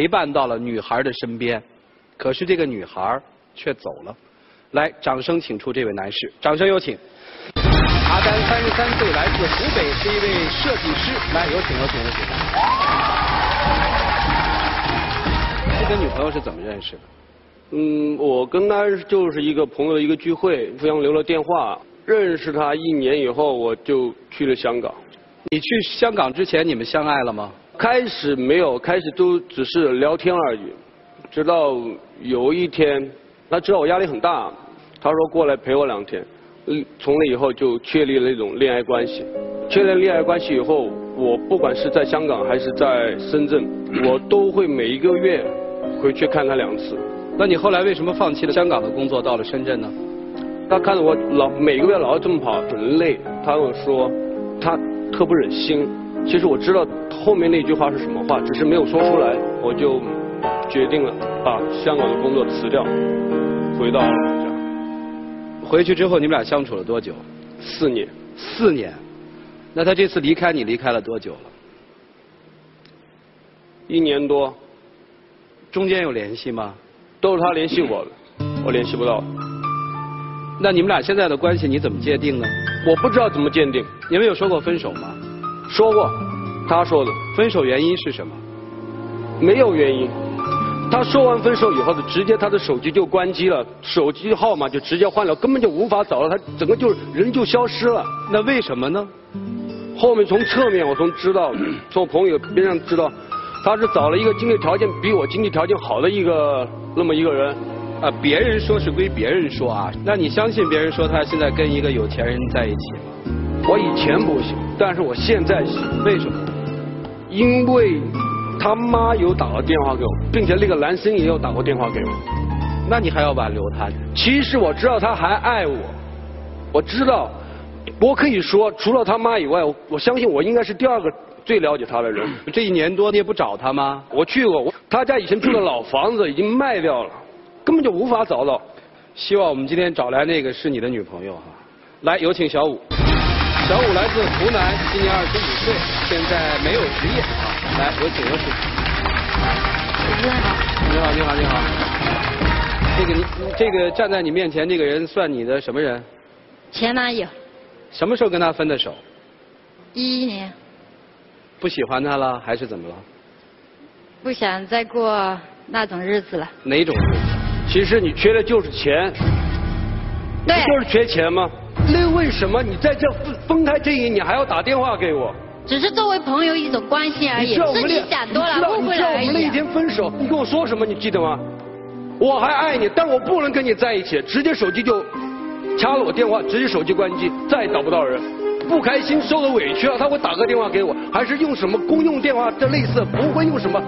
陪伴到了女孩的身边，可是这个女孩却走了。来，掌声请出这位男士，掌声有请。阿丹33岁，来自湖北，是一位设计师。来，有请。这跟女朋友是怎么认识的？ 我跟他就是一个朋友的一个聚会，互相留了电话。认识他1年以后，我就去了香港。 你去香港之前，你们相爱了吗？ 开始没有，开始都只是聊天而已。直到有一天，他知道我压力很大，他说过来陪我2天。从那以后就确立了一种恋爱关系。确立恋爱关系以后，我不管是在香港还是在深圳，我都会每1个月回去看他2次。 那你后来为什么放弃了香港的工作，到了深圳呢？ 他看着我每个月老要这么跑，很累。他跟我说，他特不忍心。其实我知道后面那句话是什么话，只是没有说出来。我就决定了把香港的工作辞掉，回到老家。 回去之后，你们俩相处了多久 ？4年。 4年。那他这次离开你，离开了多久了 ？1年多。 中间有联系吗？ 都是他联系我的，我联系不到。 那你们俩现在的关系你怎么界定呢？ 我不知道怎么鉴定。 你们有说过分手吗？ 说过，他说的。 分手原因是什么？ 没有原因。他说完分手以后，直接他的手机就关机了，手机号码就直接换了，根本就无法找了，他整个就人就消失了。 那为什么呢？ 后面从侧面我知道，从朋友边上知道，他是找了一个经济条件比我经济条件好的那么一个人。 别人说是归别人说啊，那你相信别人说他现在跟一个有钱人在一起吗？ 我以前不行，但是我现在行。 为什么？ 因为他妈有打过电话给我，并且那个男生也有打过电话给我。 那你还要挽留他？ 其实我知道他还爱我，我知道，我可以说除了他妈以外，我相信我应该是第2个最了解他的人。 这1年多你也不找他吗？ 我去过，他家以前住的老房子已经卖掉了，根本就无法找到。 希望我们今天找来那个是你的女朋友哈。来，有请小武。小武来自湖南，今年25岁，现在没有职业啊。来，有请。 主持人好。 你好。这个站在你面前这个人算你的什么人？ 前男友。 什么时候跟他分的手 ？11年。 不喜欢他了还是怎么了？ 不想再过那种日子了。 哪种日子？ 其实你缺的就是钱。 对。 你就是缺钱吗？那为什么你在这分开这1年还要打电话给我？ 只是作为朋友一种关心而已，是你想多了，误会了而已。 你知道我们那一天分手，你跟我说什么？你记得吗？我还爱你，但我不能跟你在一起，直接手机就掐了我电话，直接手机关机，再也找不到人。不开心，受了委屈了，他会打个电话给我，还是用什么公用电话这类似，不会用什么。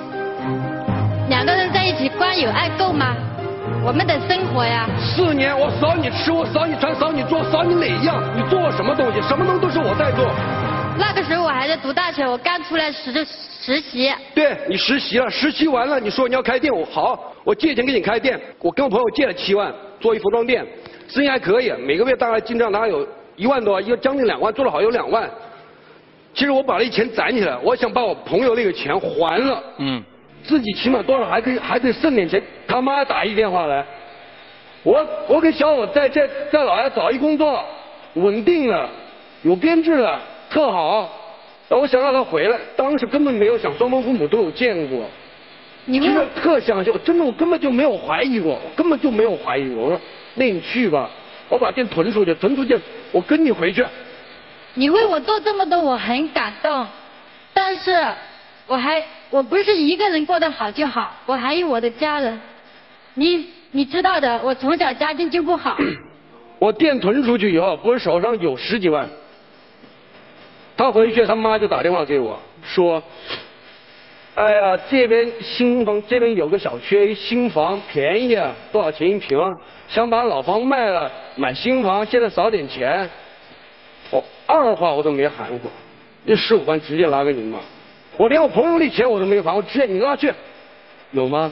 2个人在一起光有爱够吗？我们得生活呀。 4年，我扫你吃，我扫你穿，扫你做，扫你哪一样？你做过什么东西？什么东西都是我在做。 那个时候我还在读大学，我刚出来实习。 对，你实习了，实习完了，你说你要开店，好，我借钱给你开店。我跟我朋友借了7万，做一服装店，生意还可以，每个月大概进账大概有1万多，将近2万，做得好有2万。其实我把那钱攒起来，我想把我朋友那个钱还了。自己起码多少还可以剩点钱。他妈打一电话来，我给小伙在老家找一工作，稳定了，有编制了，特好。我想让他回来，当时根本没有想，双方父母都有见过。 你真的特想就真的我根本就没有怀疑过，我说那你去吧，我把店囤出去，我跟你回去。 你为我做这么多，我很感动，但是我不是一个人过得好就好，我还有我的家人。你知道的，我从小家境就不好。 我店囤出去以后，不是手上有10几万。他回去，他妈就打电话给我说：“哎呀，这边新房这边有个小区新房便宜啊，多少钱1平啊？想把老房卖了买新房，现在少点钱。”我2话我都没喊过，那15万直接拿给你妈。我连我朋友的钱我都没有还，我直接你拿去，有吗？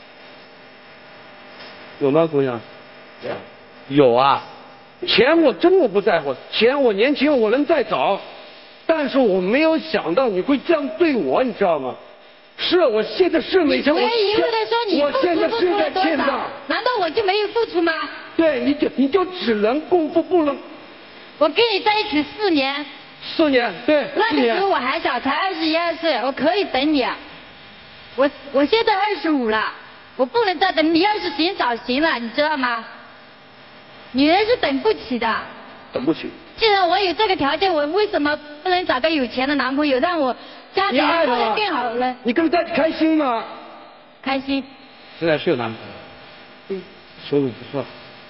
有吗，姑娘？有啊。钱我真的不在乎，钱我年轻我能再找，但是我没有想到你会这样对我，你知道吗？ 是，我现在是没钱。 我一味的说你我现在付是在出了多少欠账。 难道我就没有付出吗？ 对，你就只能功夫不能。 我跟你在一起4年。 4年，对。 那个时候我还小，才21、22岁，我可以等你。我现在25了，我不能再等。你要是行早行了，你知道吗？女人是等不起的。 等不起。 既然我有这个条件，我为什么不能找个有钱的男朋友，让我家庭过得更好呢？ 你跟他在一起开心吗？ 开心。 现在是有男朋友，收入不错。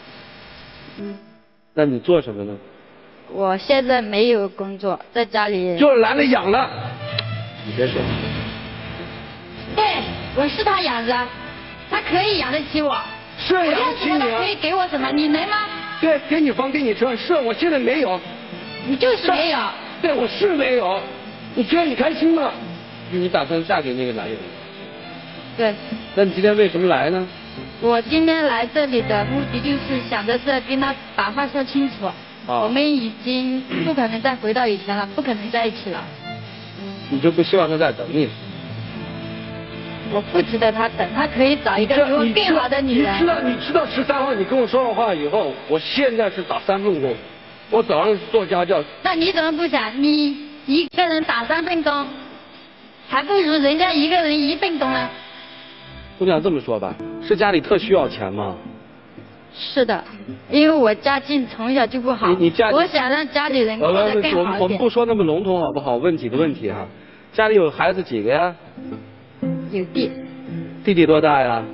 那你做什么呢？ 我现在没有工作，在家里。 就是男的养了。你别说。 对，我是他养着，他可以养得起我。 是养得起你啊。 可以给我什么？你能吗？ 对，给你房给你车，是我现在没有。 你就是没有。 对，我是没有。你觉得你开心吗？你打算嫁给那个男人？ 对。 那你今天为什么来呢？ 我今天来这里的目的就是想着是跟他把话说清楚。我们已经不可能再回到以前了，不可能在一起了。 你就不希望他再等你？ 我不值得他等，他可以找一个比我更好的女人。 你知道13号你跟我说完话以后，我现在是打3份工，我早上是做家教。 那你怎么不想？你一个人打3份工，还不如人家一个人1份工呢。 姑娘这么说吧，是家里特需要钱吗？ 是的，因为我家境从小就不好，我想让家里人过得更好一点。 我们不说那么笼统好不好？问几个问题哈。家里有孩子几个呀？ 有弟。 弟弟多大呀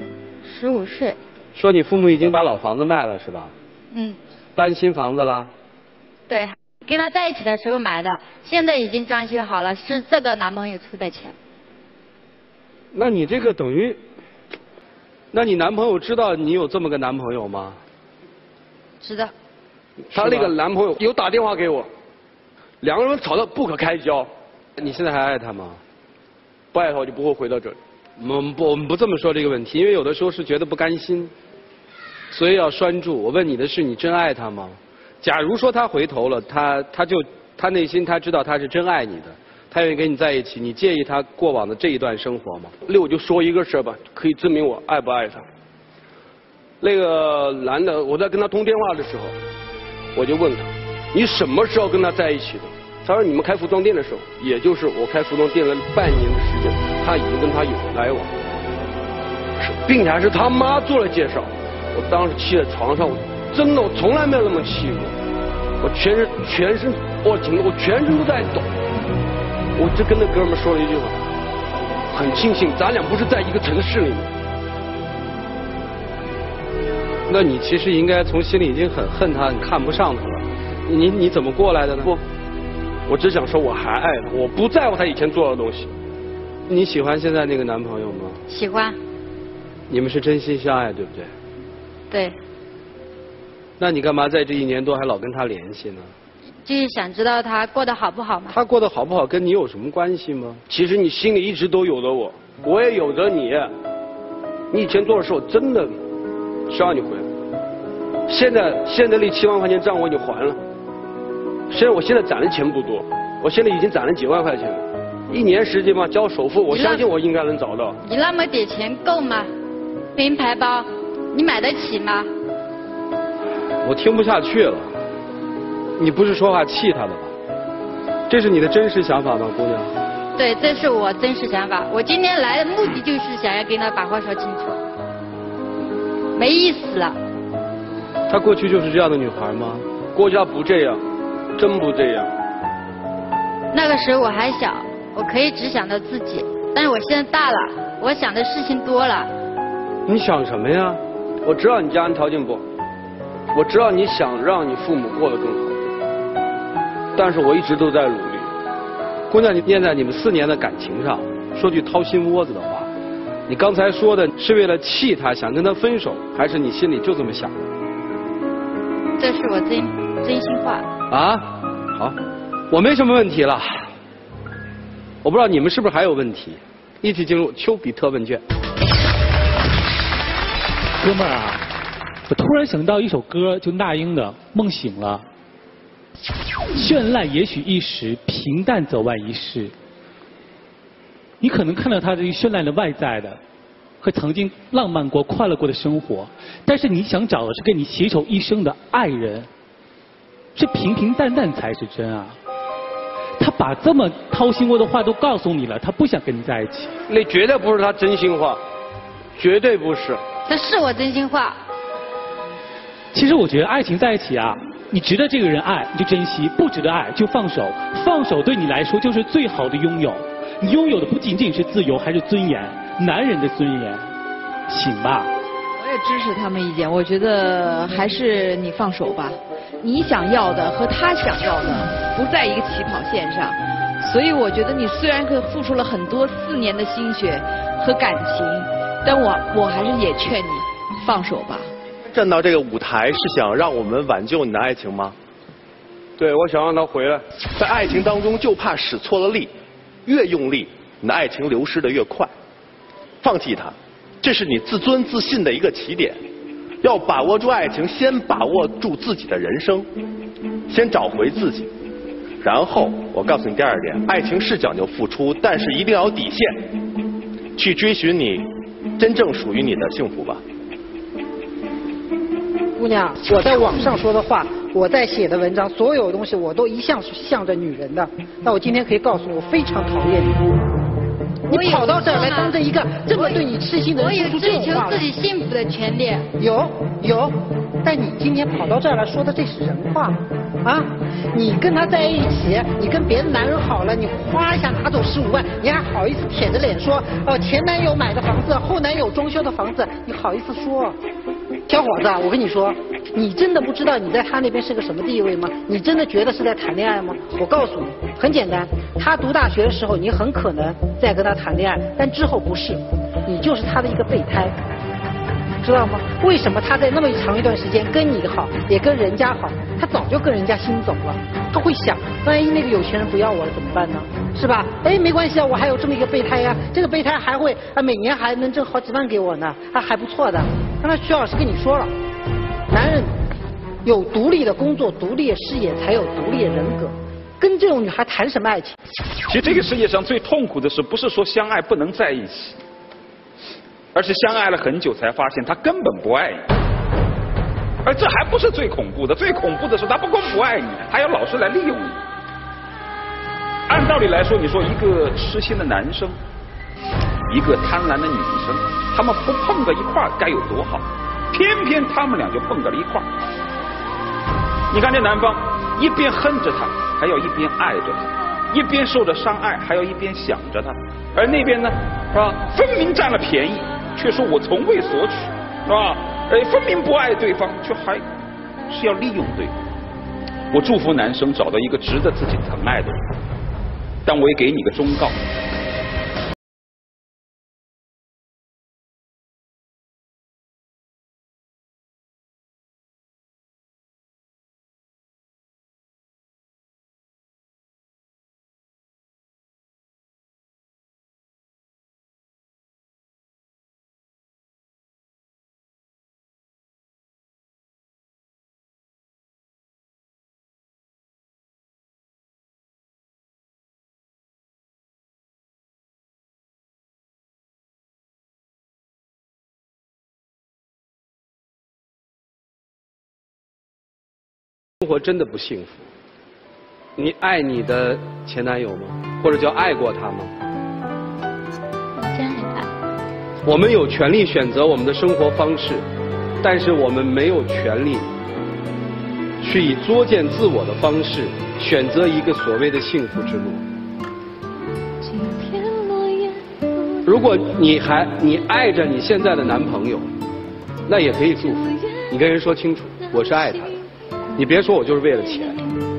？15岁。 说你父母已经把老房子卖了是吧？ 嗯。 搬新房子了？ 对，跟他在一起的时候买的，现在已经装修好了，是这个男朋友出的钱。 那你这个等于，那你男朋友知道你有这么个男朋友吗？ 知道。 他那个男朋友有打电话给我，2个人吵得不可开交。 你现在还爱他吗？ 不爱他我就不会回到这里。 我们不这么说这个问题，因为有的时候是觉得不甘心，所以要拴住。我问你的是，你真爱他吗？假如说他回头了，他内心他知道他是真爱你的，他愿意跟你在一起，你介意他过往的这一段生活吗？ 我就说一个事吧，可以证明我爱不爱他。那个男的，我在跟他通电话的时候，我就问他，你什么时候跟他在一起的？他说你们开服装店的时候，也就是我开服装店的半年的时间，他已经跟他有来往，并且还是他妈做了介绍。我当时气在床上，我真的我从来没有那么气过，我全身我紧的，我全身都在抖。我就跟那哥们说了一句话，很庆幸咱俩不是在一个城市里面。 那你其实应该从心里已经很恨他，很看不上他了。你怎么过来的呢？ 不，我只想说我还爱他，我不在乎他以前做的东西。 你喜欢现在那个男朋友吗？ 喜欢。 你们是真心相爱，对不对？ 对。 那你干嘛在这1年多还老跟他联系呢？ 就是想知道他过得好不好嘛。 他过得好不好跟你有什么关系吗？ 其实你心里一直都有着我，我也有着你。你以前做的事我真的希望你回来。现在那7万块钱账我已经还了。我现在攒的钱不多，我现在已经攒了几万块钱了。1年时间嘛，交首付，我相信我应该能找到。 你那么点钱够吗？名牌包，你买得起吗？ 我听不下去了。你不是说话气他的吧？这是你的真实想法吗，姑娘？ 对，这是我真实想法。我今天来的目的就是想要跟他把话说清楚，没意思了。 她过去就是这样的女孩吗？ 过去她不这样，真不这样。 那个时候我还小，我可以只想到自己，但是我现在大了，我想的事情多了。 你想什么呀？ 我知道你家庭条件不好，我知道你想让你父母过得更好，但是我一直都在努力。 姑娘，你念在你们4年的感情上，说句掏心窝子的话，你刚才说的是为了气他，想跟他分手，还是你心里就这么想的？ 这是我真心话。 啊，好，我没什么问题了。我不知道你们是不是还有问题？一起进入丘比特问卷。 哥们儿啊，我突然想到一首歌，就那英的《梦醒了》。绚烂也许一时，平淡走完一世。 你可能看到他这个绚烂的外在的，和曾经浪漫过、快乐过的生活，但是你想找的是跟你携手一生的爱人，是平平淡淡才是真啊。他把这么掏心窝的话都告诉你了，他不想跟你在一起。 那绝对不是他真心话，绝对不是。 这是我真心话。 其实我觉得爱情在一起啊，你值得这个人爱你就珍惜，不值得爱就放手。放手对你来说就是最好的拥有。你拥有的不仅仅是自由，还是尊严，男人的尊严。醒吧。 我也支持他们意见，我觉得还是你放手吧。你想要的和他想要的不在一个起跑线上，所以我觉得你虽然付出了很多4年的心血和感情，但我还是也劝你放手吧。 站到这个舞台是想让我们挽救你的爱情吗？ 对，我想让他回来。 在爱情当中就怕使错了力，越用力，你的爱情流失的越快。放弃它，这是你自尊自信的一个起点。要把握住爱情，先把握住自己的人生，先找回自己。然后我告诉你第2点，爱情是讲究付出，但是一定要有底线，去追寻你真正属于你的幸福吧。 姑娘，我在网上说的话，我在写的文章，所有东西我都一向是向着女人的。那我今天可以告诉你，我非常讨厌你。你跑到这儿来当着一个这么对你痴心的人说出这种话。 我有追求自己幸福的权利。 有，但你今天跑到这儿来说的这是人话啊！你跟他在一起，你跟别的男人好了，你哗一下拿走15万，你还好意思舔着脸说前男友买的房子，后男友装修的房子，你好意思说？小伙子，我跟你说，你真的不知道你在他那边是个什么地位吗？你真的觉得是在谈恋爱吗？我告诉你，很简单，他读大学的时候，你很可能在跟他谈恋爱，但之后不是，你就是他的一个备胎，知道吗？为什么他在那么长一段时间跟你好，也跟人家好，他早就跟人家先走了，他会想，万一那个有钱人不要我了怎么办呢？是吧？没关系啊，我还有这么一个备胎呀，这个备胎还会每年还能挣好几万给我呢，还不错的。刚才徐老师跟你说了，男人有独立的工作、独立的事业，才有独立的人格。跟这种女孩谈什么爱情？ 其实这个世界上最痛苦的是，不是说相爱不能在一起，而是相爱了很久才发现他根本不爱你。而这还不是最恐怖的，最恐怖的是他不光不爱你，还要老是来利用你。按道理来说，你说一个痴心的男生，一个贪婪的女生，他们不碰到一块儿该有多好，偏偏他们俩就碰到了一块儿。你看这男方一边恨着他，还要一边爱着他，一边受着伤害，还要一边想着他，而那边呢，是吧？分明占了便宜，却说我从未索取，是吧？分明不爱对方，却还是要利用对方。我祝福男生找到一个值得自己疼爱的人，但我也给你个忠告。 生活真的不幸福。你爱你的前男友吗？或者叫爱过他吗？ 我真很爱。 我们有权利选择我们的生活方式，但是我们没有权利去以作践自我的方式选择一个所谓的幸福之路。如果你爱着你现在的男朋友，那也可以祝福你，跟人说清楚，我是爱他的。你别说我就是为了钱，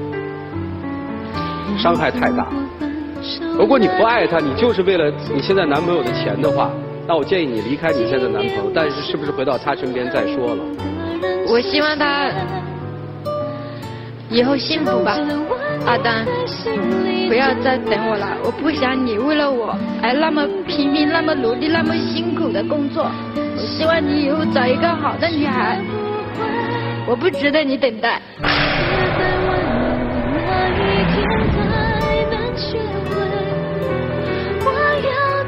伤害太大。如果你不爱他，你就是为了你现在男朋友的钱的话，那我建议你离开你现在的男朋友，但是是不是回到他身边再说了？ 我希望他以后幸福吧，阿丹，不要再等我了，我不想你为了我而那么拼命、那么努力、那么辛苦的工作。我希望你以后找一个好的女孩，我不值得你等待。我要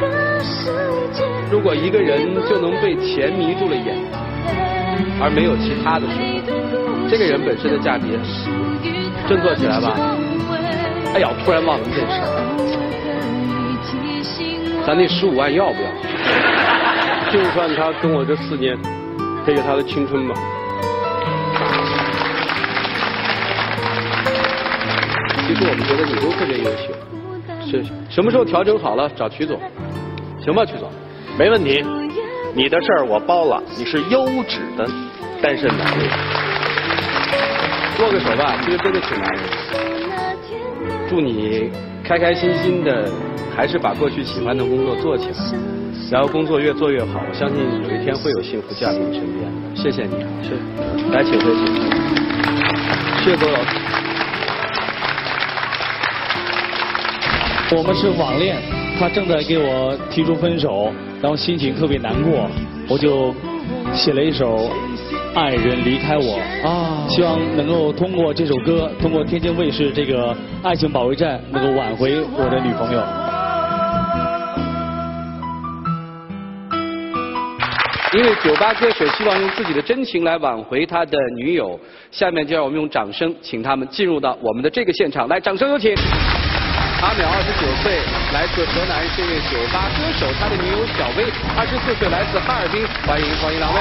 果一个人就能被钱迷住了眼，而没有其他的时候，这个人本身的价值，振作起来吧。哎呀，突然忘了一件事，咱那15万要不要？ 就算他跟我这4年陪着他的青春吧。 其实我们觉得你都特别优秀，是什么时候调整好了找曲总，行吧，曲总？ 没问题，你的事儿我包了，你是优质的单身男人。 握个手吧，其实真的挺难的。祝你开开心心的，还是把过去喜欢的工作做起来，然后工作越做越好。我相信有一天会有幸福降临你身边。谢谢你啊，是，来请回请。谢谢周老师。 我们是网恋，他正在给我提出分手，然后心情特别难过，我就写了一首《爱人离开我》啊，希望能够通过这首歌，通过天津卫视这个爱情保卫战，能够挽回我的女朋友。 因为酒吧歌手希望用自己的真情来挽回他的女友，下面就让我们用掌声请他们进入到我们的这个现场，来，掌声有请。阿淼29岁，来自河南，是一位酒吧歌手，他的女友小薇24岁，来自哈尔滨，欢迎两位。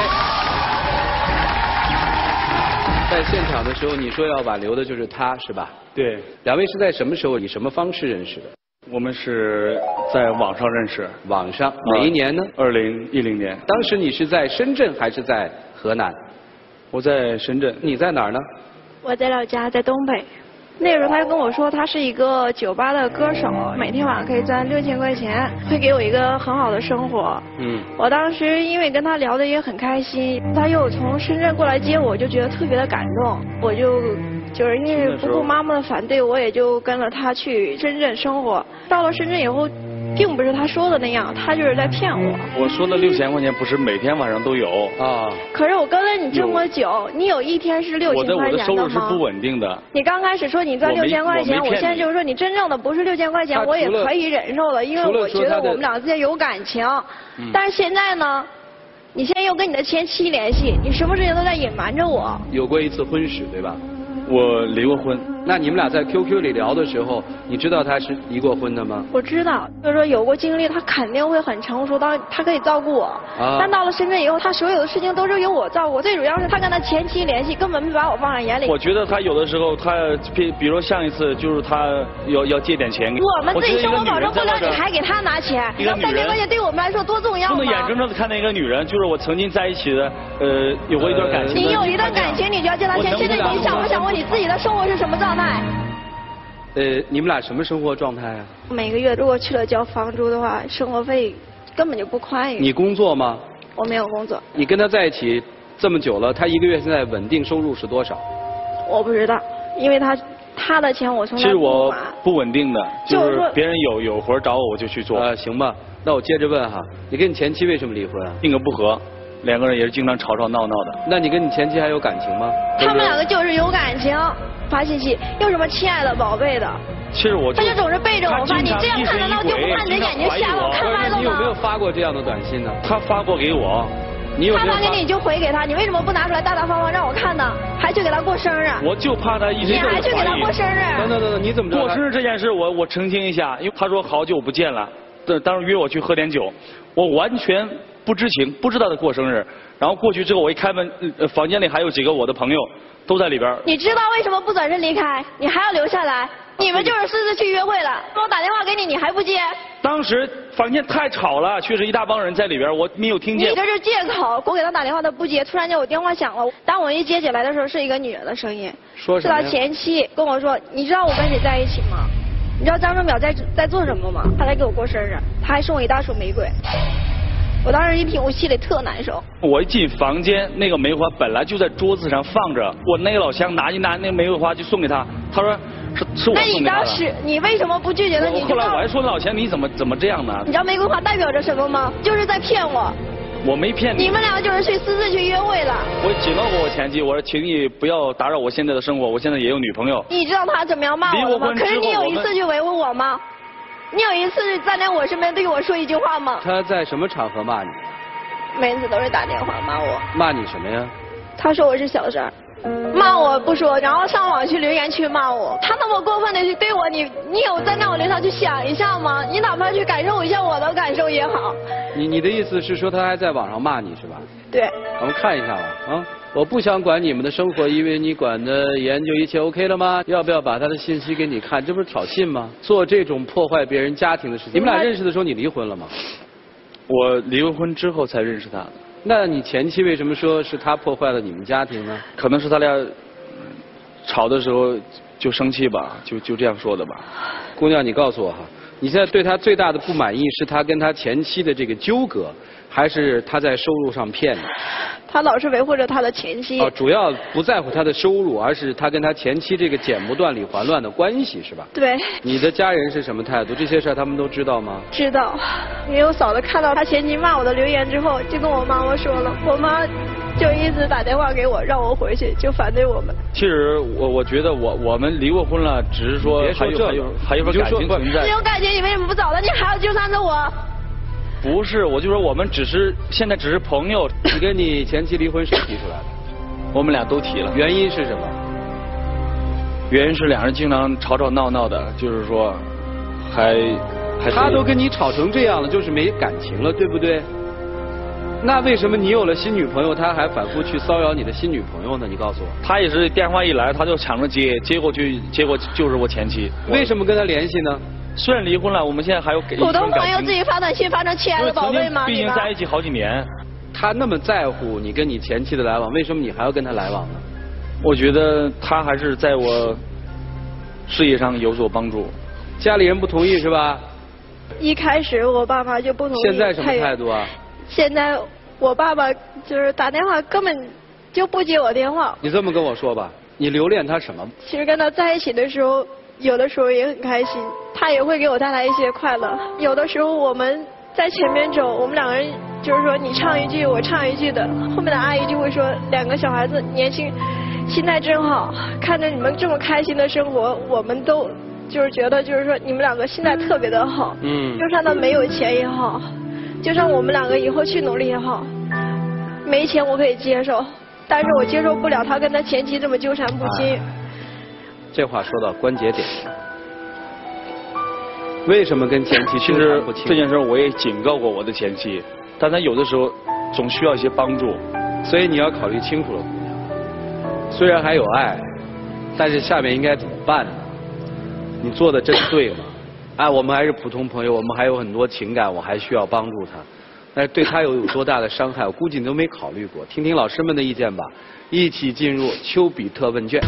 在现场的时候，你说要挽留的就是他，是吧？ 对。 两位是在什么时候以什么方式认识的？ 我们是在网上认识。 网上哪一年呢 ？2010年。 当时你是在深圳还是在河南？ 我在深圳。 你在哪儿呢？ 我在老家，在东北。那时候他就跟我说，他是一个酒吧的歌手，每天晚上可以赚6000块钱，会给我一个很好的生活。我当时因为跟他聊的也很开心，他又从深圳过来接我，就觉得特别的感动。我就是因为不顾妈妈的反对，我也就跟了他去深圳生活。到了深圳以后，并不是他说的那样，他就是在骗我。 我说的6000块钱不是每天晚上都有啊。 可是我跟了你这么久，你有一天是6000块钱的吗？ 我的收入是不稳定的。 你刚开始说你赚6000块钱，我现在就是说你真正的不是6000块钱，我也可以忍受了，因为我觉得我们俩之间有感情。但是现在呢，你现在又跟你的前妻联系，你什么事情都在隐瞒着我。 有过一次婚史，对吧？ 我离过婚。 那你们俩在 QQ 里聊的时候，你知道他是离过婚的吗？ 我知道，就是说有过经历，他肯定会很成熟，他可以照顾我。但到了深圳以后，他所有的事情都是由我照顾。最主要是他跟他前妻联系，根本没把我放在眼里。 我觉得他有的时候，比如上一次就是他要借点钱给我们自己生活保证不了，你还给他拿钱，你知道3000块钱对我们来说多重要吗？ 不能眼睁睁的看到一个女人，就是我曾经在一起的，有过一段感情。 你有一段感情，你就要借他钱。现在你想不想过你自己的生活是什么状态？ 你们俩什么生活状态啊？ 每个月如果去了交房租的话，生活费根本就不宽裕。 你工作吗？ 我没有工作。 你跟他在一起这么久了，他一个月现在稳定收入是多少？ 我不知道，因为他的钱我从来不拿。 其实我不稳定的，就是说别人有活找我就去做。 行吧，那我接着问哈，你跟你前妻为什么离婚啊？ 性格不合。2个人也是经常吵吵闹闹的。 那你跟你前妻还有感情吗？ 他们2个就是有感情，发信息，有什么亲爱的宝贝的。 其实他就总是背着我发，你这样看难道就不怕你的眼睛瞎了看歪了吗？ 你有没有发过这样的短信呢？ 他发过给我， 他发给你就回给他，你为什么不拿出来大大方方让我看呢？还去给他过生日？ 我就怕他一直。 你还去给他过生日？ 等，你怎么知道？ 过生日这件事我澄清一下，因为他说好久不见了，当时约我去喝点酒，我完全不知情，不知道他过生日。然后过去之后，我一开门，房间里还有几个我的朋友都在里边。 你知道为什么不转身离开？你还要留下来？你们就是私自去约会了。我打电话给你，你还不接？ 当时房间太吵了，确实一大帮人在里边，我没有听见。 你这是借口，我给他打电话他不接，突然间我电话响了，当我一接起来的时候，是一个女人的声音， 说什么？ 是他前妻跟我说，你知道我跟谁在一起吗？你知道张正淼在做什么吗？他来给我过生日，他还送我一大束玫瑰。我当时一听，我心里特难受。 我一进房间，那个玫瑰花本来就在桌子上放着，我那个老乡拿那个玫瑰花就送给他，他说是我送给他的。那你当时你为什么不拒绝呢？ 后来我还说老乡你怎么这样呢？ 你知道玫瑰花代表着什么吗？就是在骗我。 我没骗你。 你们两个就是私自去约会了。 我警告过我前妻，我说请你不要打扰我现在的生活，我现在也有女朋友。 你知道他怎么样骂我的吗？可是你有一次去维护我吗？ 你有一次站在我身边对我说一句话吗？ 他在什么场合骂你？ 每次都是打电话骂我。 骂你什么呀？ 他说我是小三儿，骂我不说，然后上网去留言区骂我。他那么过分的去对我，你有站在我立场去想一下吗？你哪怕去感受一下我的感受也好。 你的意思是说他还在网上骂你是吧？ 对。 我们看一下吧，啊，我不想管你们的生活，因为你管的研究一切 OK 了吗？要不要把他的信息给你看？这不是挑衅吗？做这种破坏别人家庭的事情。你们俩认识的时候你离婚了吗？ 我离过婚之后才认识他的。 那你前妻为什么说是他破坏了你们家庭呢？ 可能是他俩吵的时候就生气吧，就这样说的吧。 姑娘，你告诉我哈，你现在对他最大的不满意是他跟他前妻的这个纠葛，还是他在收入上骗你？ 他老是维护着他的前妻。 主要不在乎他的收入，而是他跟他前妻这个剪不断理还乱的关系，是吧？ 对。 你的家人是什么态度？这些事儿他们都知道吗？ 知道。因为我嫂子看到他前妻骂我的留言之后，就跟我妈妈说了，我妈就一直打电话给我，让我回去，就反对我们。 其实我觉得我们离过婚了，只是说还有份感情存在。 这种感情你为什么不找了？你还要纠缠着我？ 不是，我就说我们现在只是朋友。 你跟你前妻离婚谁提出来的？ 我们俩都提了。 原因是什么？ 原因是两人经常吵吵闹闹的，就是说还他都跟你吵成这样了，就是没感情了，对不对？那为什么你有了新女朋友，他还反复去骚扰你的新女朋友呢？你告诉我。 他也是电话一来他就抢着接，接过去，结果就是我前妻。 为什么跟他联系呢？ 虽然离婚了，我们现在还有普通朋友自己发短信发成亲爱的宝贝吗？ 毕竟在一起好几年。 他那么在乎你跟你前妻的来往，为什么你还要跟他来往呢？ 我觉得他还是在我事业上有所帮助。 家里人不同意是吧？ 一开始我爸爸就不同意。 现在什么态度啊？ 现在我爸爸就是打电话根本就不接我电话。 你这么跟我说吧，你留恋他什么？ 其实跟他在一起的时候，有的时候也很开心，他也会给我带来一些快乐。有的时候我们在前面走，我们两个人就是说你唱一句我唱一句的，后面的阿姨就会说两个小孩子年轻，心态真好，看着你们这么开心的生活，我们都就是觉得就是说你们两个心态特别的好。就算他没有钱也好，就算我们两个以后去努力也好，没钱我可以接受，但是我接受不了他跟他前妻这么纠缠不清。 这话说到关节点上，为什么跟前妻其实这件事我也警告过我的前妻，但他有的时候总需要一些帮助， 所以你要考虑清楚了，姑娘。虽然还有爱，但是下面应该怎么办呢？你做的真对吗？我们还是普通朋友，我们还有很多情感，我还需要帮助他，但是对他有多大的伤害，我估计你都没考虑过。听听老师们的意见吧，一起进入丘比特问卷。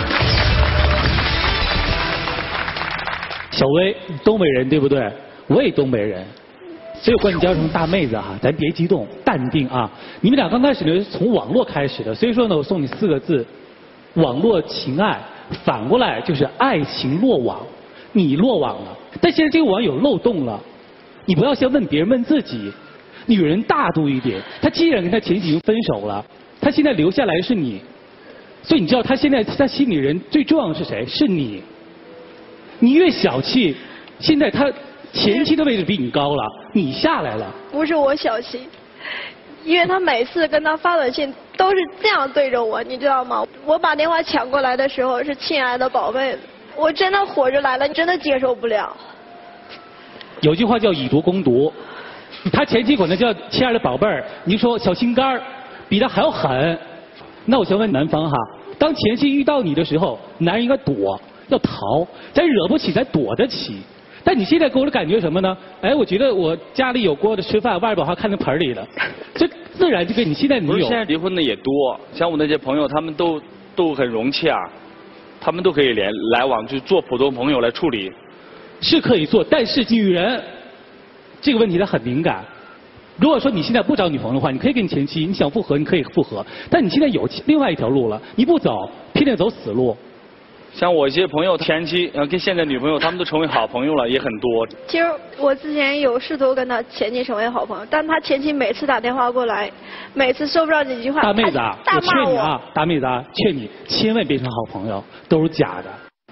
小薇，东北人对不对？我也东北人，所以我管你叫什么大妹子哈，咱别激动，淡定啊。你们俩刚开始呢是从网络开始的，所以说呢我送你4个字：网络情爱，反过来就是爱情落网。你落网了，但现在这个网有漏洞了，你不要先问别人，问自己。女人大度一点，她既然跟她前妻已经分手了，她现在留下来是你，所以你知道她现在她心里人最重要的是谁？是你。你越小气，现在他前妻的位置比你高了，你下来了。 不是我小气，因为他每次跟他发短信都是这样对着我，你知道吗？我把电话抢过来的时候是亲爱的宝贝，我真的火着来了，真的接受不了。 有句话叫以毒攻毒，他前妻管他叫亲爱的宝贝儿，你说小心肝儿，比他还要狠。那我想问男方哈，当前妻遇到你的时候，男人应该躲。要逃，咱惹不起，咱躲得起。但你现在给我的感觉什么呢？我觉得我家里有锅的吃饭，外边还看成盆里了，这自然就跟你现在女友。 现在离婚的也多，像我那些朋友，他们都很融洽，他们都可以来往，就做普通朋友来处理。 是可以做，但是女人这个问题它很敏感。如果说你现在不找女朋友的话，你可以跟你前妻，你想复合你可以复合，但你现在有另外一条路了，你不走，偏偏走死路。 像我一些朋友前妻跟现在女朋友，他们都成为好朋友了，也很多。 其实我之前有试图跟他前妻成为好朋友，但他前妻每次打电话过来，每次收不到几句话， 大妹子啊， 我劝你啊，大妹子啊，劝你千万别成好朋友，都是假的。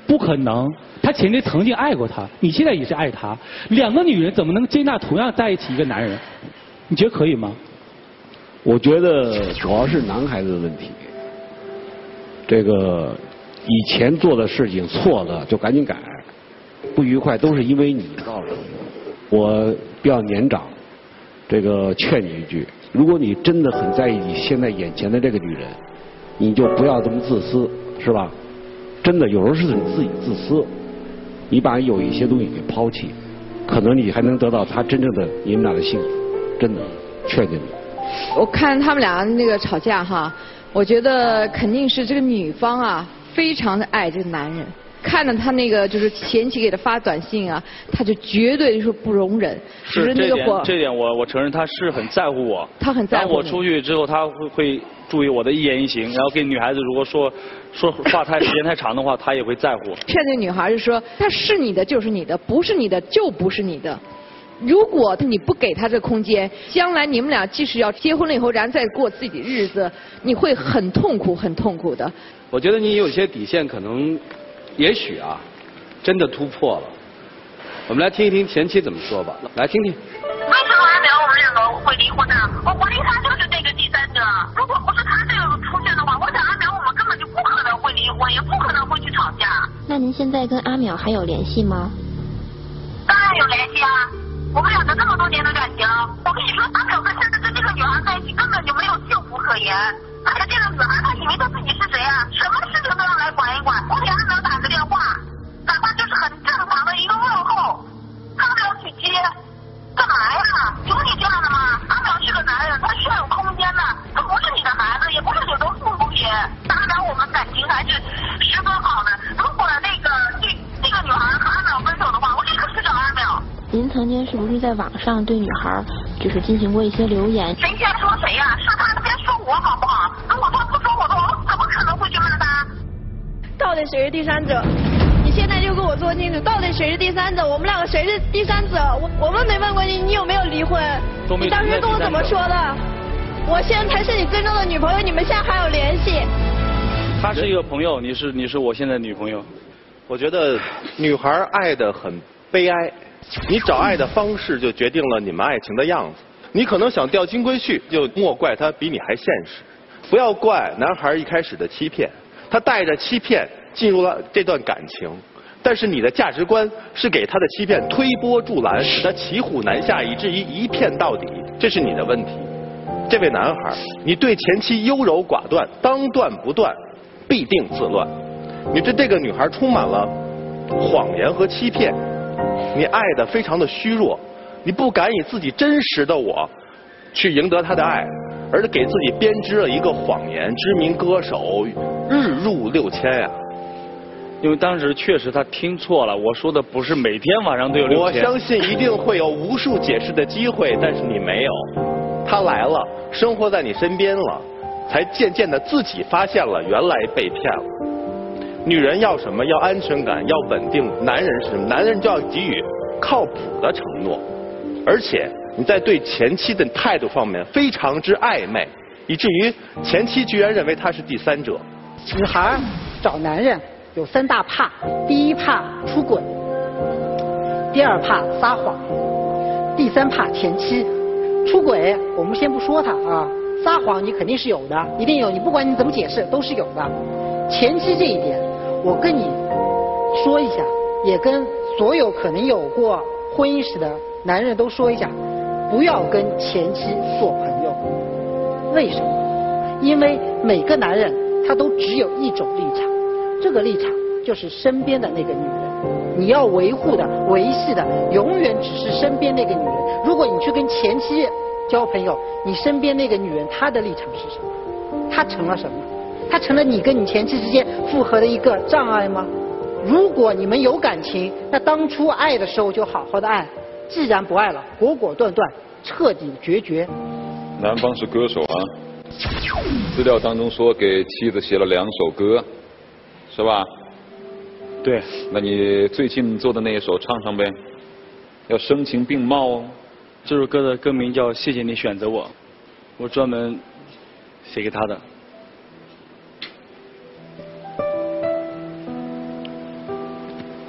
不可能，他前面曾经爱过他，你现在也是爱他，两个女人怎么能接纳同样在一起一个男人？你觉得可以吗？ 我觉得主要是男孩子的问题。这个以前做的事情错了就赶紧改，不愉快都是因为你造成的。我比较年长，这个劝你一句：如果你真的很在意你现在眼前的这个女人，你就不要这么自私，是吧？真的有时候是你自己自私，你把有一些东西给抛弃，可能你还能得到他真正的你们俩的幸福。真的，劝劝你。 我看他们俩那个吵架哈，我觉得肯定是这个女方啊非常的爱这个男人，看着他那个就是前妻给他发短信啊，他就绝对就是不容忍。 是这点我承认他是很在乎我。 他很在乎你。 当我出去之后，他会注意我的一言一行，然后跟女孩子如果说话时间太长的话，他也会在乎。 劝这女孩就说，他是你的就是你的，不是你的就不是你的。如果你不给他这空间，将来你们俩即使要结婚了以后，然后再过自己的日子，你会很痛苦很痛苦的。 我觉得你有些底线可能，也许啊，真的突破了。我们来听一听前妻怎么说吧，来听听。 为什么还没有我们两个会离婚呢？我怀疑他就是这个第三者。如果不是他这个出现的话，我想阿淼我们根本就不可能会离婚，也不可能会去吵架。 那您现在跟阿淼还有联系吗？ 当然有联系啊。我们两个这么多年的感情，我跟你说，阿淼跟现在跟这个女孩在一起根本就没有幸福可言。而且这个女孩她以为她自己是谁啊？什么事情都要来管一管。我给阿淼打个电话，哪怕就是很正常的一个问候，他都要去接，干嘛呀？有你这样的吗？阿淼是个男人，他需要有空间的，他不是你的孩子，也不是你的父母亲。阿淼我们感情还是十分好的。如果这个女孩和阿淼分手的话，我立刻去找阿淼。 您曾经是不是在网上对女孩就是进行过一些留言？ 谁先说谁呀？是他先说我好不好？如果他不说我的话，我怎么可能会去骂他？ 到底谁是第三者？你现在就跟我说清楚，到底谁是第三者？我们两个谁是第三者？我问没问过你，你有没有离婚？你当时跟我怎么说的？我现在才是你真正的女朋友，你们现在还有联系？ 她是一个朋友，你是我现在的女朋友。 我觉得女孩爱得很悲哀。你找爱的方式就决定了你们爱情的样子。你可能想钓金龟婿，就莫怪他比你还现实。不要怪男孩一开始的欺骗，他带着欺骗进入了这段感情，但是你的价值观是给他的欺骗推波助澜，使他骑虎难下，以至于一骗到底，这是你的问题。这位男孩，你对前妻优柔寡断，当断不断，必定自乱。你对这个女孩充满了谎言和欺骗。你爱得非常的虚弱，你不敢以自己真实的我去赢得她的爱，而给自己编织了一个谎言，知名歌手日入6000呀。 因为当时确实他听错了，我说的不是每天晚上都有6000。 我相信一定会有无数解释的机会，但是你没有。他来了，生活在你身边了，才渐渐的自己发现了原来被骗了。女人要什么？要安全感，要稳定。男人是什么？男人就要给予靠谱的承诺。而且你在对前妻的态度方面非常之暧昧，以至于前妻居然认为他是第三者。 女孩找男人有3大怕：第一怕出轨，第二怕撒谎，第三怕前妻。出轨我们先不说他啊，撒谎你肯定是有的，一定有，你不管你怎么解释都是有的。前妻这一点，我跟你说一下，也跟所有可能有过婚姻史的男人都说一下，不要跟前妻做朋友。为什么？因为每个男人他都只有一种立场，这个立场就是身边的那个女人，你要维护的、维系的，永远只是身边那个女人。如果你去跟前妻交朋友，你身边那个女人她的立场是什么？她成了什么？她成了你跟你前妻之间复合的一个障碍吗？如果你们有感情，那当初爱的时候就好好的爱，既然不爱了，果果断断，彻底决绝。 男方是歌手啊，资料当中说给妻子写了2首歌，是吧？ 对。 那你最近做的那一首唱唱呗，要声情并茂哦。 这首歌的歌名叫《谢谢你选择我》，我专门写给他的。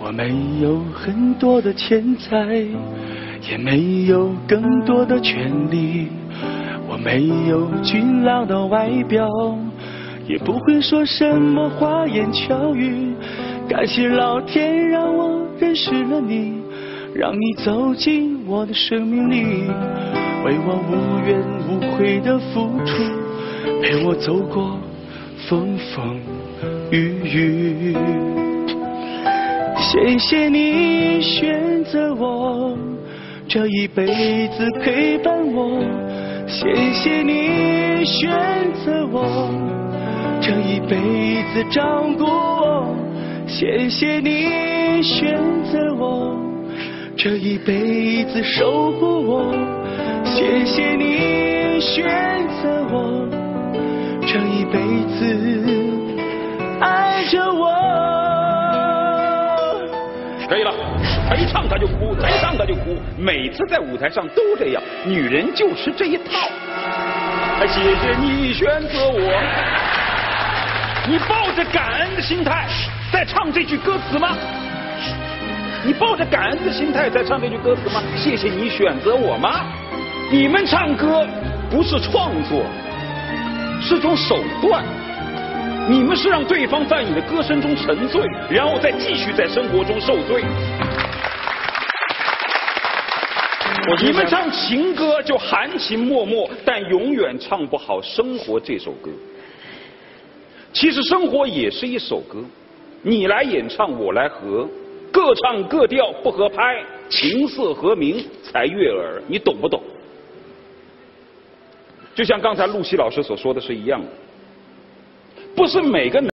我没有很多的钱财，也没有更多的权利，我没有俊朗的外表，也不会说什么花言巧语。感谢老天让我认识了你，让你走进我的生命里，为我无怨无悔的付出，陪我走过风风雨雨。谢谢你选择我，这一辈子陪伴我，谢谢你选择我，这一辈子照顾我，谢谢你选择我，这一辈子守护我，谢谢你选择我，这一辈子爱着我。 可以了，他一唱他就哭，他一唱他就哭，每次在舞台上都这样，女人就是这一套。谢谢你选择我，你抱着感恩的心态在唱这句歌词吗？你抱着感恩的心态在唱这句歌词吗？谢谢你选择我吗？你们唱歌不是创作，是种手段。你们是让对方在你的歌声中沉醉，然后再继续在生活中受罪。你们唱情歌就含情脉脉，但永远唱不好生活这首歌。其实生活也是一首歌，你来演唱我来和，各唱各调不合拍，琴瑟和鸣才悦耳，你懂不懂？就像刚才露西老师所说的是一样的，不是每个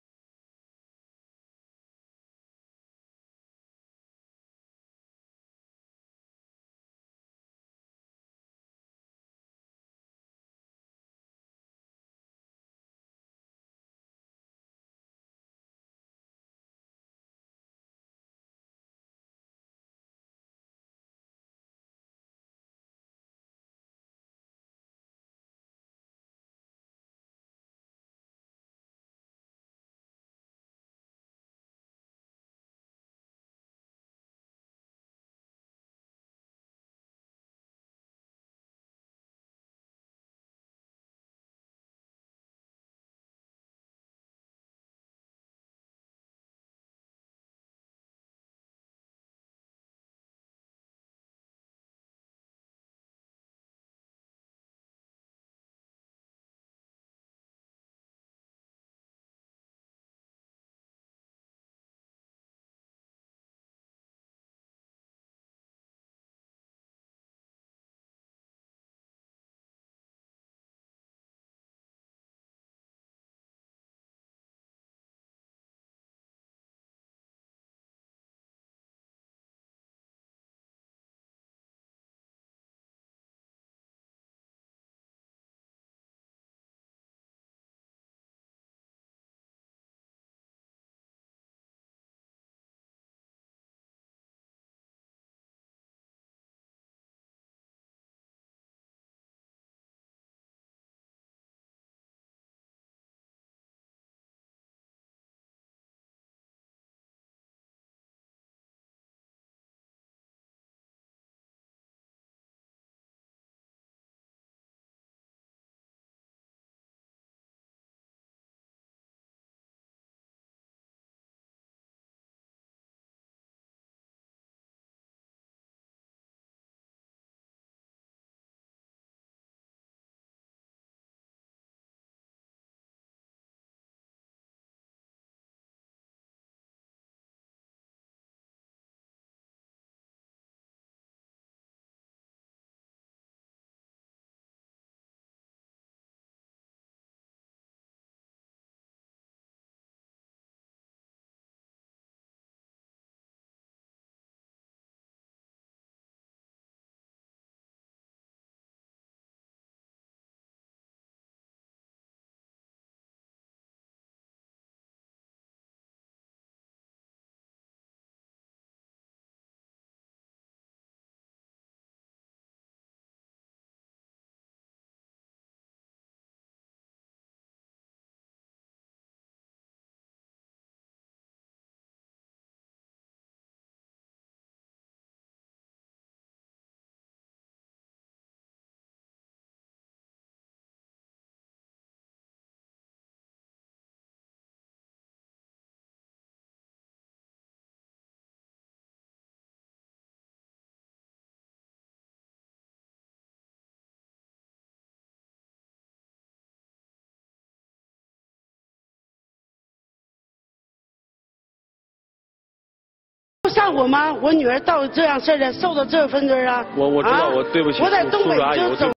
上火吗？我女儿到这样事了，受到这份子啊！ 我知道，我对不起， 我在东北就走。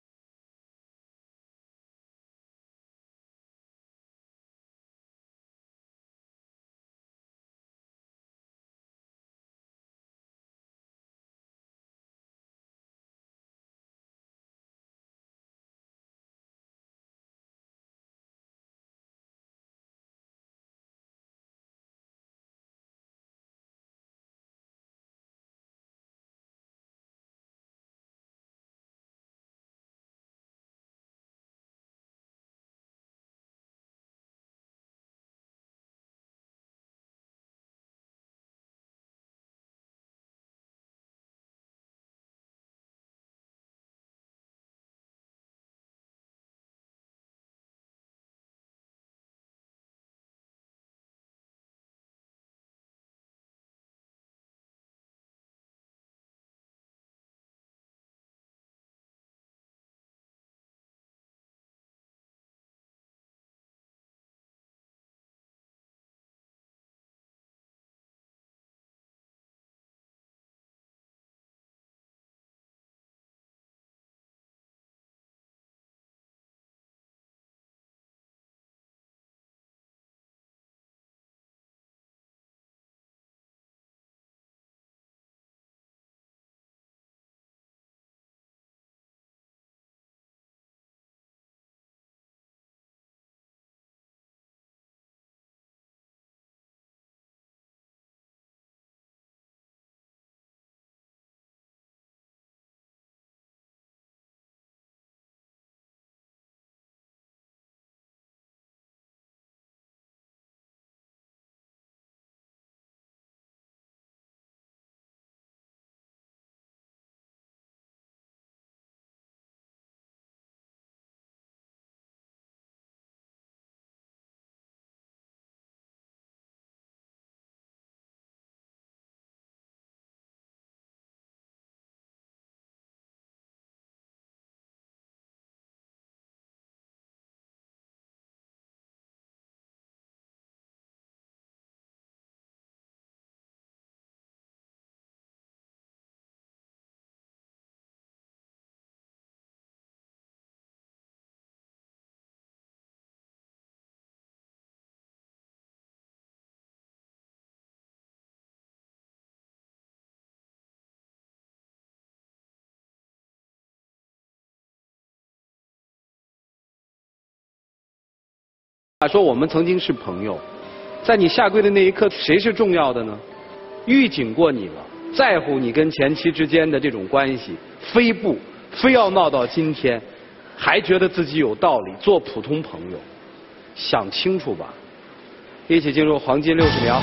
说我们曾经是朋友，在你下跪的那一刻，谁是重要的呢？预警过你了，在乎你跟前妻之间的这种关系，非要闹到今天，还觉得自己有道理，做普通朋友，想清楚吧。一起进入黄金60秒。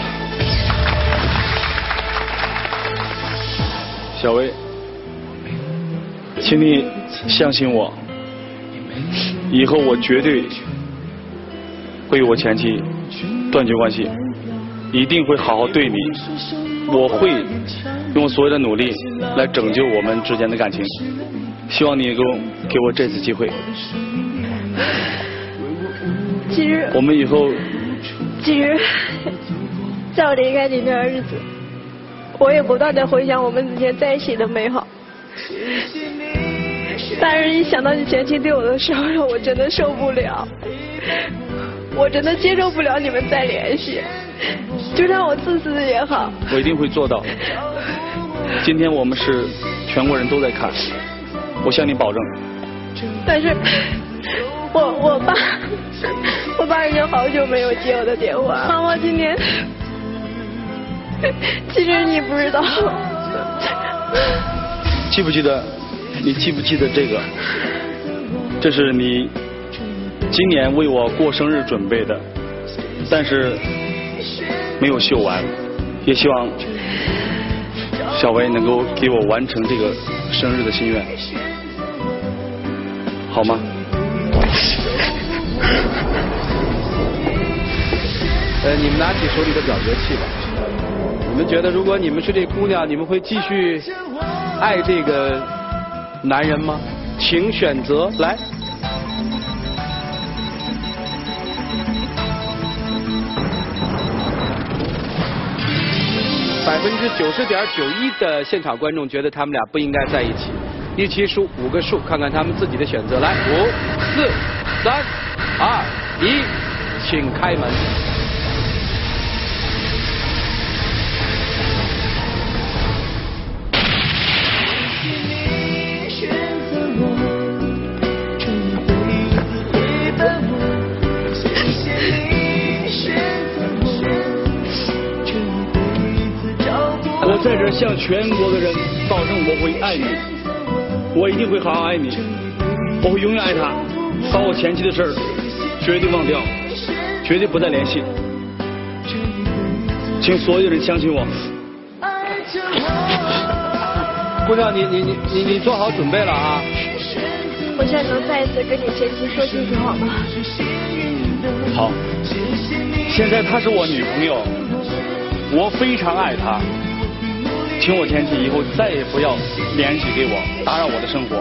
小薇，请你相信我，以后我绝对会与我前妻断绝关系，一定会好好对你，我会用所有的努力来拯救我们之间的感情，希望你能够给我这次机会。 其实我们以后， 在我离开你那段日子，我也不断的回想我们之间在一起的美好，但是一想到你前妻对我的伤害，我真的受不了，我真的接受不了你们再联系，就算我自私也好。 我一定会做到。今天我们是全国人都在看，我向你保证。 但是我爸已经好久没有接我的电话。妈妈今天，其实你不知道。 记不记得？你记不记得这个？这是你今年为我过生日准备的，但是没有绣完，也希望小薇能够给我完成这个生日的心愿，好吗？ 你们拿起手里的表决器吧。你们觉得，如果你们是这姑娘，你们会继续爱这个男人吗？请选择，来。 90.91%的现场观众觉得他们俩不应该在一起。一起数5个数，看看他们自己的选择。来，5、4、3、2、1，请开门。 我在这向全国的人保证，我会爱你，我一定会好好爱你，我会永远爱他，把我前妻的事儿绝对忘掉，绝对不再联系。请所有人相信我。 姑娘，你做好准备了啊！ 我现在能再一次跟你前妻说清楚好吗？ 好，现在她是我女朋友，我非常爱她。请我前妻以后再也不要联系给我，打扰我的生活。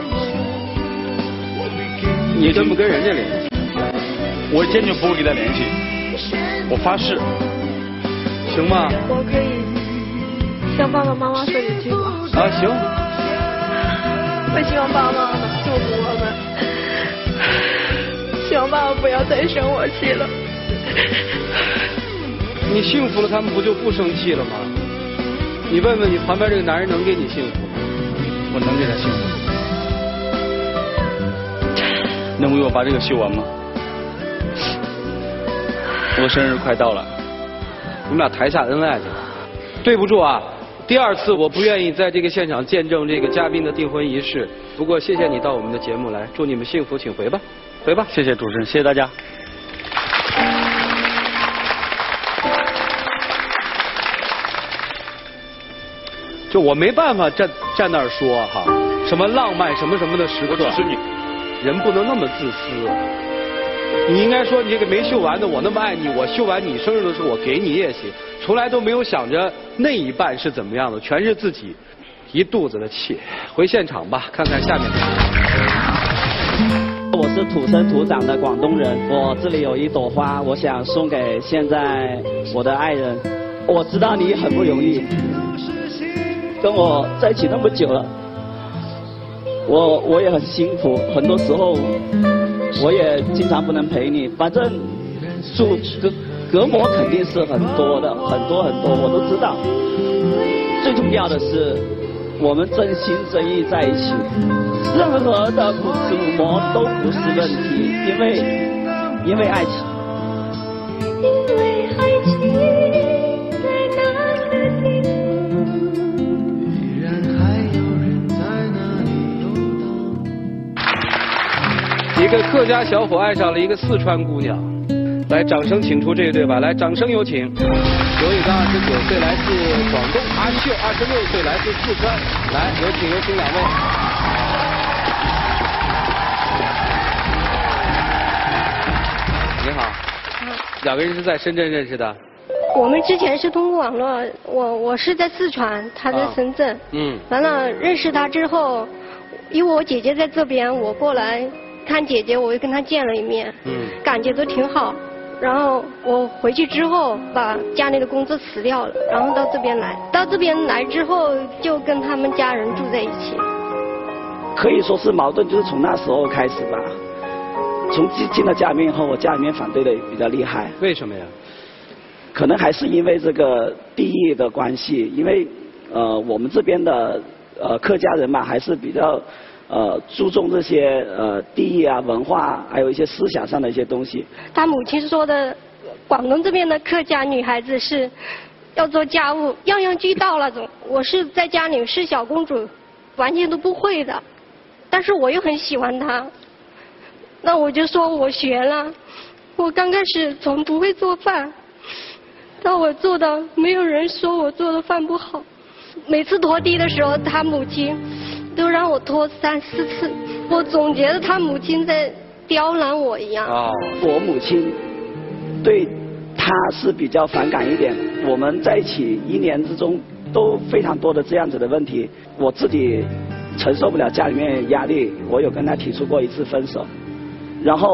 你跟不跟人家联系？ 我坚决不会跟他联系，我发誓。 行吗？ 我可以向爸爸妈妈说一句吗？ 啊，行。 我希望爸爸妈妈能祝福我们，希望爸爸不要再生我气了。 你幸福了，他们不就不生气了吗？你问问你旁边这个男人能给你幸福吗？ 我能给他幸福。能为我把这个修完吗？我生日快到了， 你们俩台下恩爱去了。对不住啊，第2次我不愿意在这个现场见证这个嘉宾的订婚仪式。不过谢谢你到我们的节目来，祝你们幸福，请回吧，回吧。 谢谢主持人，谢谢大家。 就我没办法站那儿说哈，什么浪漫什么什么的时刻。 我支持你， 人不能那么自私。你应该说你这个没秀完的，我那么爱你，我秀完你生日的时候我给你也行，从来都没有想着那一半是怎么样的，全是自己一肚子的气。回现场吧，看看下面的。 我是土生土长的广东人，我这里有一朵花，我想送给现在我的爱人。我知道你很不容易，跟我在一起那么久了，我也很辛苦，很多时候我也经常不能陪你，反正隔膜肯定是很多的，很多我都知道。最重要的是我们真心真意在一起，任何的阻膜都不是问题，因为爱情。 一个客家小伙爱上了一个四川姑娘，来，掌声请出这一对吧！来，掌声有请。有一个29岁来自广东，阿秀26岁来自四川，来，有请两位。你好，两个人是在深圳认识的。 我们之前是通过网络，我是在四川，他在深圳。完了认识他之后，因为我姐姐在这边，我过来看姐姐，我又跟她见了一面，感觉都挺好。然后我回去之后，把家里的工作辞掉了，然后到这边来。到这边来之后，就跟他们家人住在一起。 可以说是矛盾，就是从那时候开始吧。从进了家里面以后，我家里面反对的也比较厉害。 为什么呀？ 可能还是因为这个地域的关系，因为我们这边的客家人嘛，还是比较注重这些地域啊、文化，还有一些思想上的一些东西。 他母亲说的，广东这边的客家女孩子是要做家务，样样俱到那种。我是在家里是小公主，完全都不会的，但是我又很喜欢她，那我就说我学了。我刚开始从不会做饭，到我做到没有人说我做的饭不好。每次拖地的时候，他母亲都让我拖3、4次，我总觉得他母亲在刁难我一样。 我母亲对他是比较反感一点，我们在一起1年之中都非常多的这样子的问题，我自己承受不了家里面压力，我有跟他提出过1次分手，然后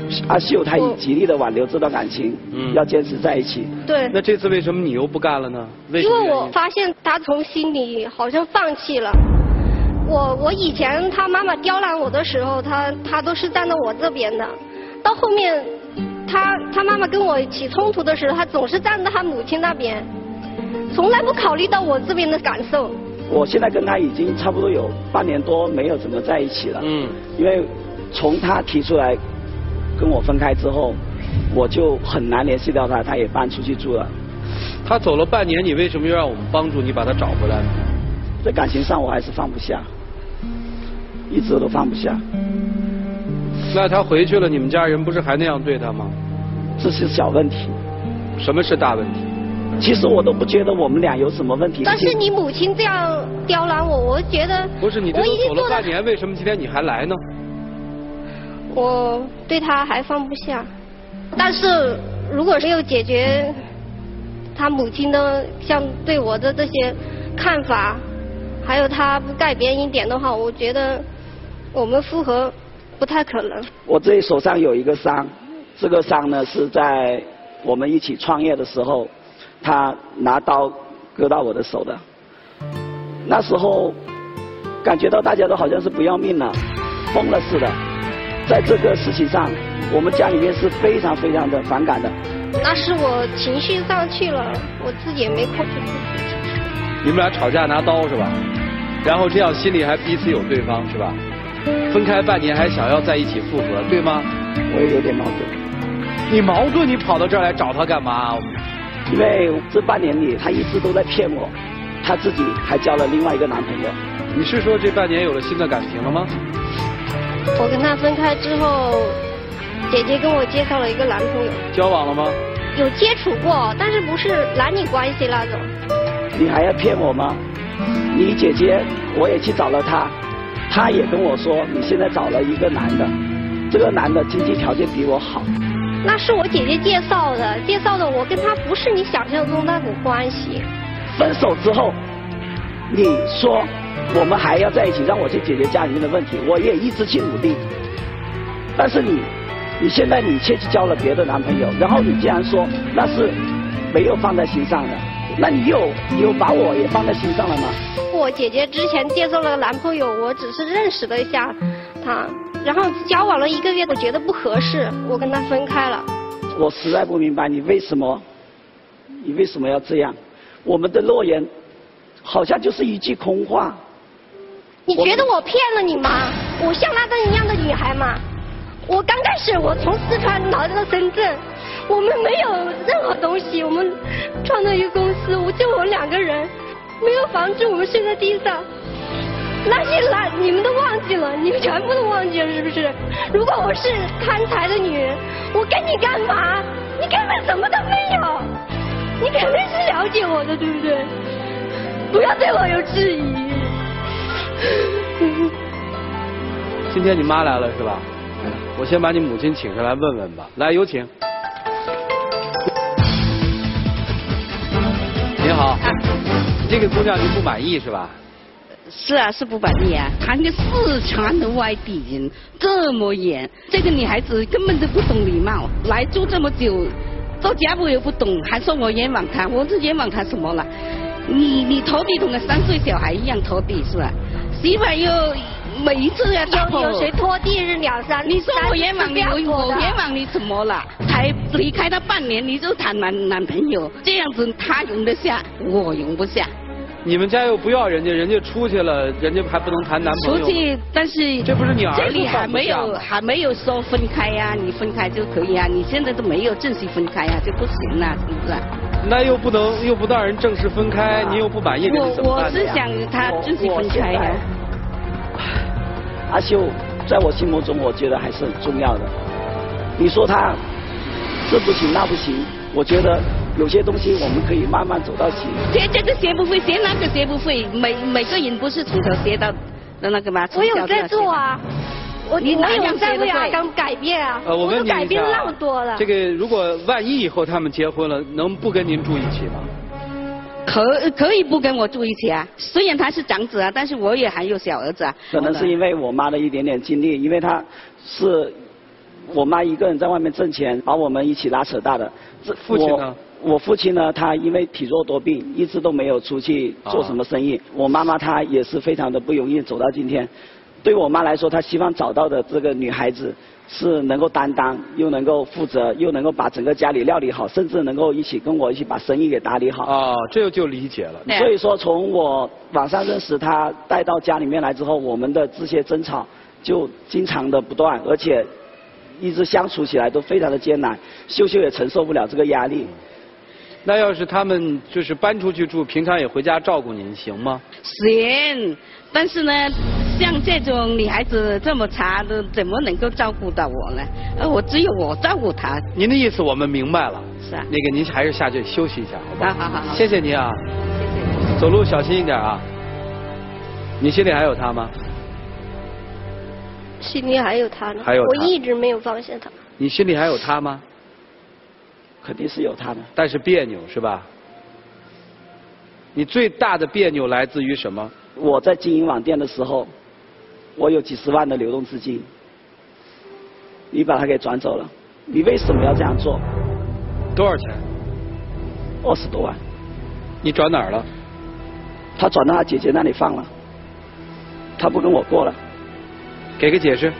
阿秀她以极力的挽留这段感情，要坚持在一起。 对。 那这次为什么你又不干了呢？为什因么？ 为我发现他从心里好像放弃了。我以前他妈妈刁难我的时候，他都是站在我这边的。到后面，他妈妈跟我起冲突的时候，他总是站在他母亲那边，从来不考虑到我这边的感受。 我现在跟他已经差不多有半年多没有怎么在一起了。因为从他提出来跟我分开之后，我就很难联系到他，他也搬出去住了。 他走了半年，你为什么又让我们帮助你把他找回来呢？ 在感情上我还是放不下，一直都放不下。 那他回去了，你们家人不是还那样对他吗？ 这是小问题。 什么是大问题？ 其实我都不觉得我们俩有什么问题。 但是你母亲这样刁难我，我觉得不是你这都走了半年，为什么今天你还来呢？ 我对他还放不下，但是如果没有解决他母亲的像对我的这些看法，还有他不改变一点的话，我觉得我们复合不太可能。 我这里手上有一个伤，这个伤呢是在我们一起创业的时候，他拿刀割到我的手的。那时候感觉到大家都好像是不要命了，疯了似的。在这个事情上，我们家里面是非常非常的反感的。 那是我情绪上去了，我自己也没控制住自己。 你们俩吵架拿刀是吧？然后这样心里还彼此有对方是吧？分开半年还想要在一起复合，对吗？ 我也有点矛盾。 你矛盾，你跑到这儿来找他干嘛？ 因为这半年里他一直都在骗我，他自己还交了另外一个男朋友。 你是说这半年有了新的感情了吗？ 我跟他分开之后，姐姐跟我介绍了一个男朋友。 交往了吗？ 有接触过，但是不是男女关系那种。 你还要骗我吗？你姐姐我也去找了他，他也跟我说你现在找了一个男的，这个男的经济条件比我好。 那是我姐姐介绍的，我跟他不是你想象中那种关系。 分手之后，你说我们还要在一起，让我去解决家里面的问题，我也一直去努力。但是你现在你却去交了别的男朋友，然后你竟然说那是没有放在心上的，那你有把我也放在心上了吗？ 我姐姐之前介绍了个男朋友，我只是认识了一下他，然后交往了1个月，我觉得不合适，我跟他分开了。 我实在不明白你为什么要这样？我们的诺言好像就是一句空话。 你觉得我骗了你吗？我像那个一样的女孩吗？我刚开始我从四川来到深圳，我们没有任何东西，我们创了一个公司，就我2个人，没有房子，我们睡在地上。那些你们都忘记了，你们全部都忘记了是不是？如果我是贪财的女人，我跟你干嘛？你根本什么都没有，你肯定是了解我的，对不对？不要对我有质疑。 今天你妈来了是吧？我先把你母亲请上来问问吧。来，有请。你好，这个姑娘您不满意是吧？ 是啊，是不满意啊！谈个四川的外地人这么远，这个女孩子根本就不懂礼貌，来住这么久，做家务又不懂，还说我冤枉她，我是冤枉她什么了？你拖地同个3岁小孩一样拖地是吧？媳妇又每一次要打破。 有谁拖地是2、3？ 你说我冤枉你，我冤枉你怎么了？才离开他半年你就谈男朋友，这样子他容得下，我容不下。 你们家又不要人家出去了，人家还不能谈男朋友。 出去，但是这不是你儿子这里还没有说分开呀，你分开就可以啊，你现在都没有正式分开呀，就不行了，是不是？ 那又不让人正式分开，你又不满意，这是怎么办的呀？ 我是想他正式分开呀。 阿秀在我心目中，我觉得还是很重要的。你说他这不行那不行，我觉得有些东西我们可以慢慢走到一起。 学这个学不会，学那个学不会，每个人不是从头学到那个吗？ 我有在做啊，我有在为阿刚改变啊， 我问你一下， 改变那么多了。 这个如果万一以后他们结婚了，能不跟您住一起吗？ 可以不跟我住一起啊，虽然他是长子啊，但是我也还有小儿子啊。 可能是因为我妈的一点点经历，因为她是我妈一个人在外面挣钱，把我们一起拉扯大的。 父亲呢？ 我父亲呢，他因为体弱多病，一直都没有出去做什么生意。我妈妈她也是非常的不容易走到今天。对我妈来说，她希望找到的这个女孩子是能够担当，又能够负责，又能够把整个家里料理好，甚至能够跟我一起把生意给打理好。 啊，这就理解了。 所以说，从我网上认识她带到家里面来之后，我们的这些争吵就经常的不断，而且一直相处起来都非常的艰难。秀秀也承受不了这个压力。 那要是他们就是搬出去住，平常也回家照顾您，行吗？ 行，但是呢，像这种女孩子这么差的，怎么能够照顾到我呢？我只有我照顾她。 您的意思我们明白了。 是啊。 那个您还是下去休息一下，好吧？ 好。 谢谢您啊。谢谢。走路小心一点啊。你心里还有他吗？ 心里还有他呢。 还有他。 我一直没有放下他。 你心里还有他吗？ 肯定是有他的。 但是别扭是吧？你最大的别扭来自于什么？ 我在经营网店的时候，我有几十万的流动资金，你把它给转走了，你为什么要这样做？ 多少钱 ？20多万。 你转哪儿了？ 他转到他姐姐那里放了，他不跟我过了。 给个解释。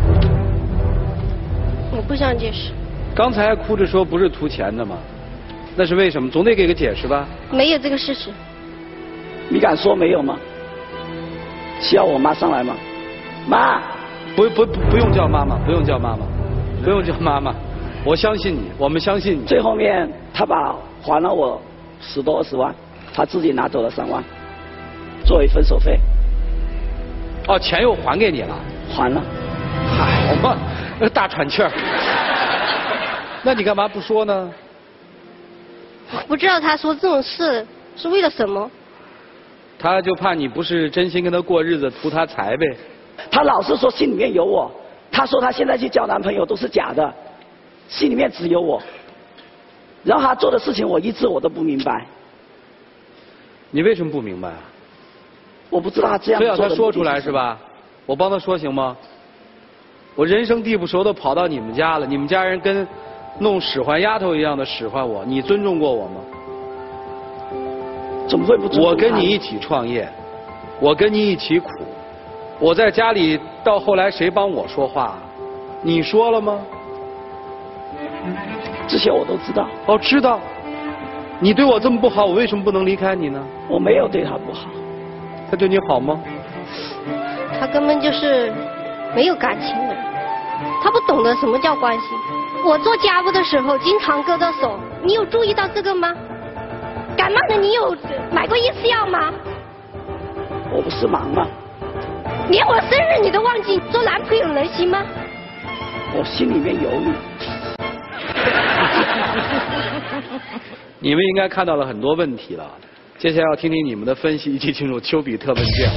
我不想解释。 刚才还哭着说不是图钱的吗？那是为什么？总得给个解释吧。 没有这个事实。 你敢说没有吗？需要我妈上来吗？妈， 不用叫妈妈，不用叫妈妈，不用叫妈妈，我相信你，我们相信你。 最后面他还了我10多20万，他自己拿走了3万，作为分手费。 哦，钱又还给你了？ 还了。 好嘛，大喘气儿。那你干嘛不说呢？ 我不知道他说这种事是为了什么。 他就怕你不是真心跟他过日子，图他财呗。 他老是说心里面有我，他说他现在去交男朋友都是假的，心里面只有我。然后他做的事情我一直都不明白。 你为什么不明白啊？ 我不知道他这样做的。 非要他说出来是吧？我帮他说行吗？我人生地不熟的跑到你们家了，你们家人跟弄使唤丫头一样的使唤我，你尊重过我吗？ 怎么会不尊重？ 我跟你一起创业，我跟你一起苦，我在家里到后来谁帮我说话？你说了吗？ 这些我都知道。 哦，知道。你对我这么不好，我为什么不能离开你呢？ 我没有对他不好。 他对你好吗？ 他根本就是没有感情的人，他不懂得什么叫关系。我做家务的时候经常割着手，你有注意到这个吗？感冒了你有买过1次药吗？ 我不是忙吗？ 连我生日你都忘记，做男朋友能行吗？ 我心里面有你。 你们应该看到了很多问题了，接下来要听听你们的分析，一起进入丘比特问卷。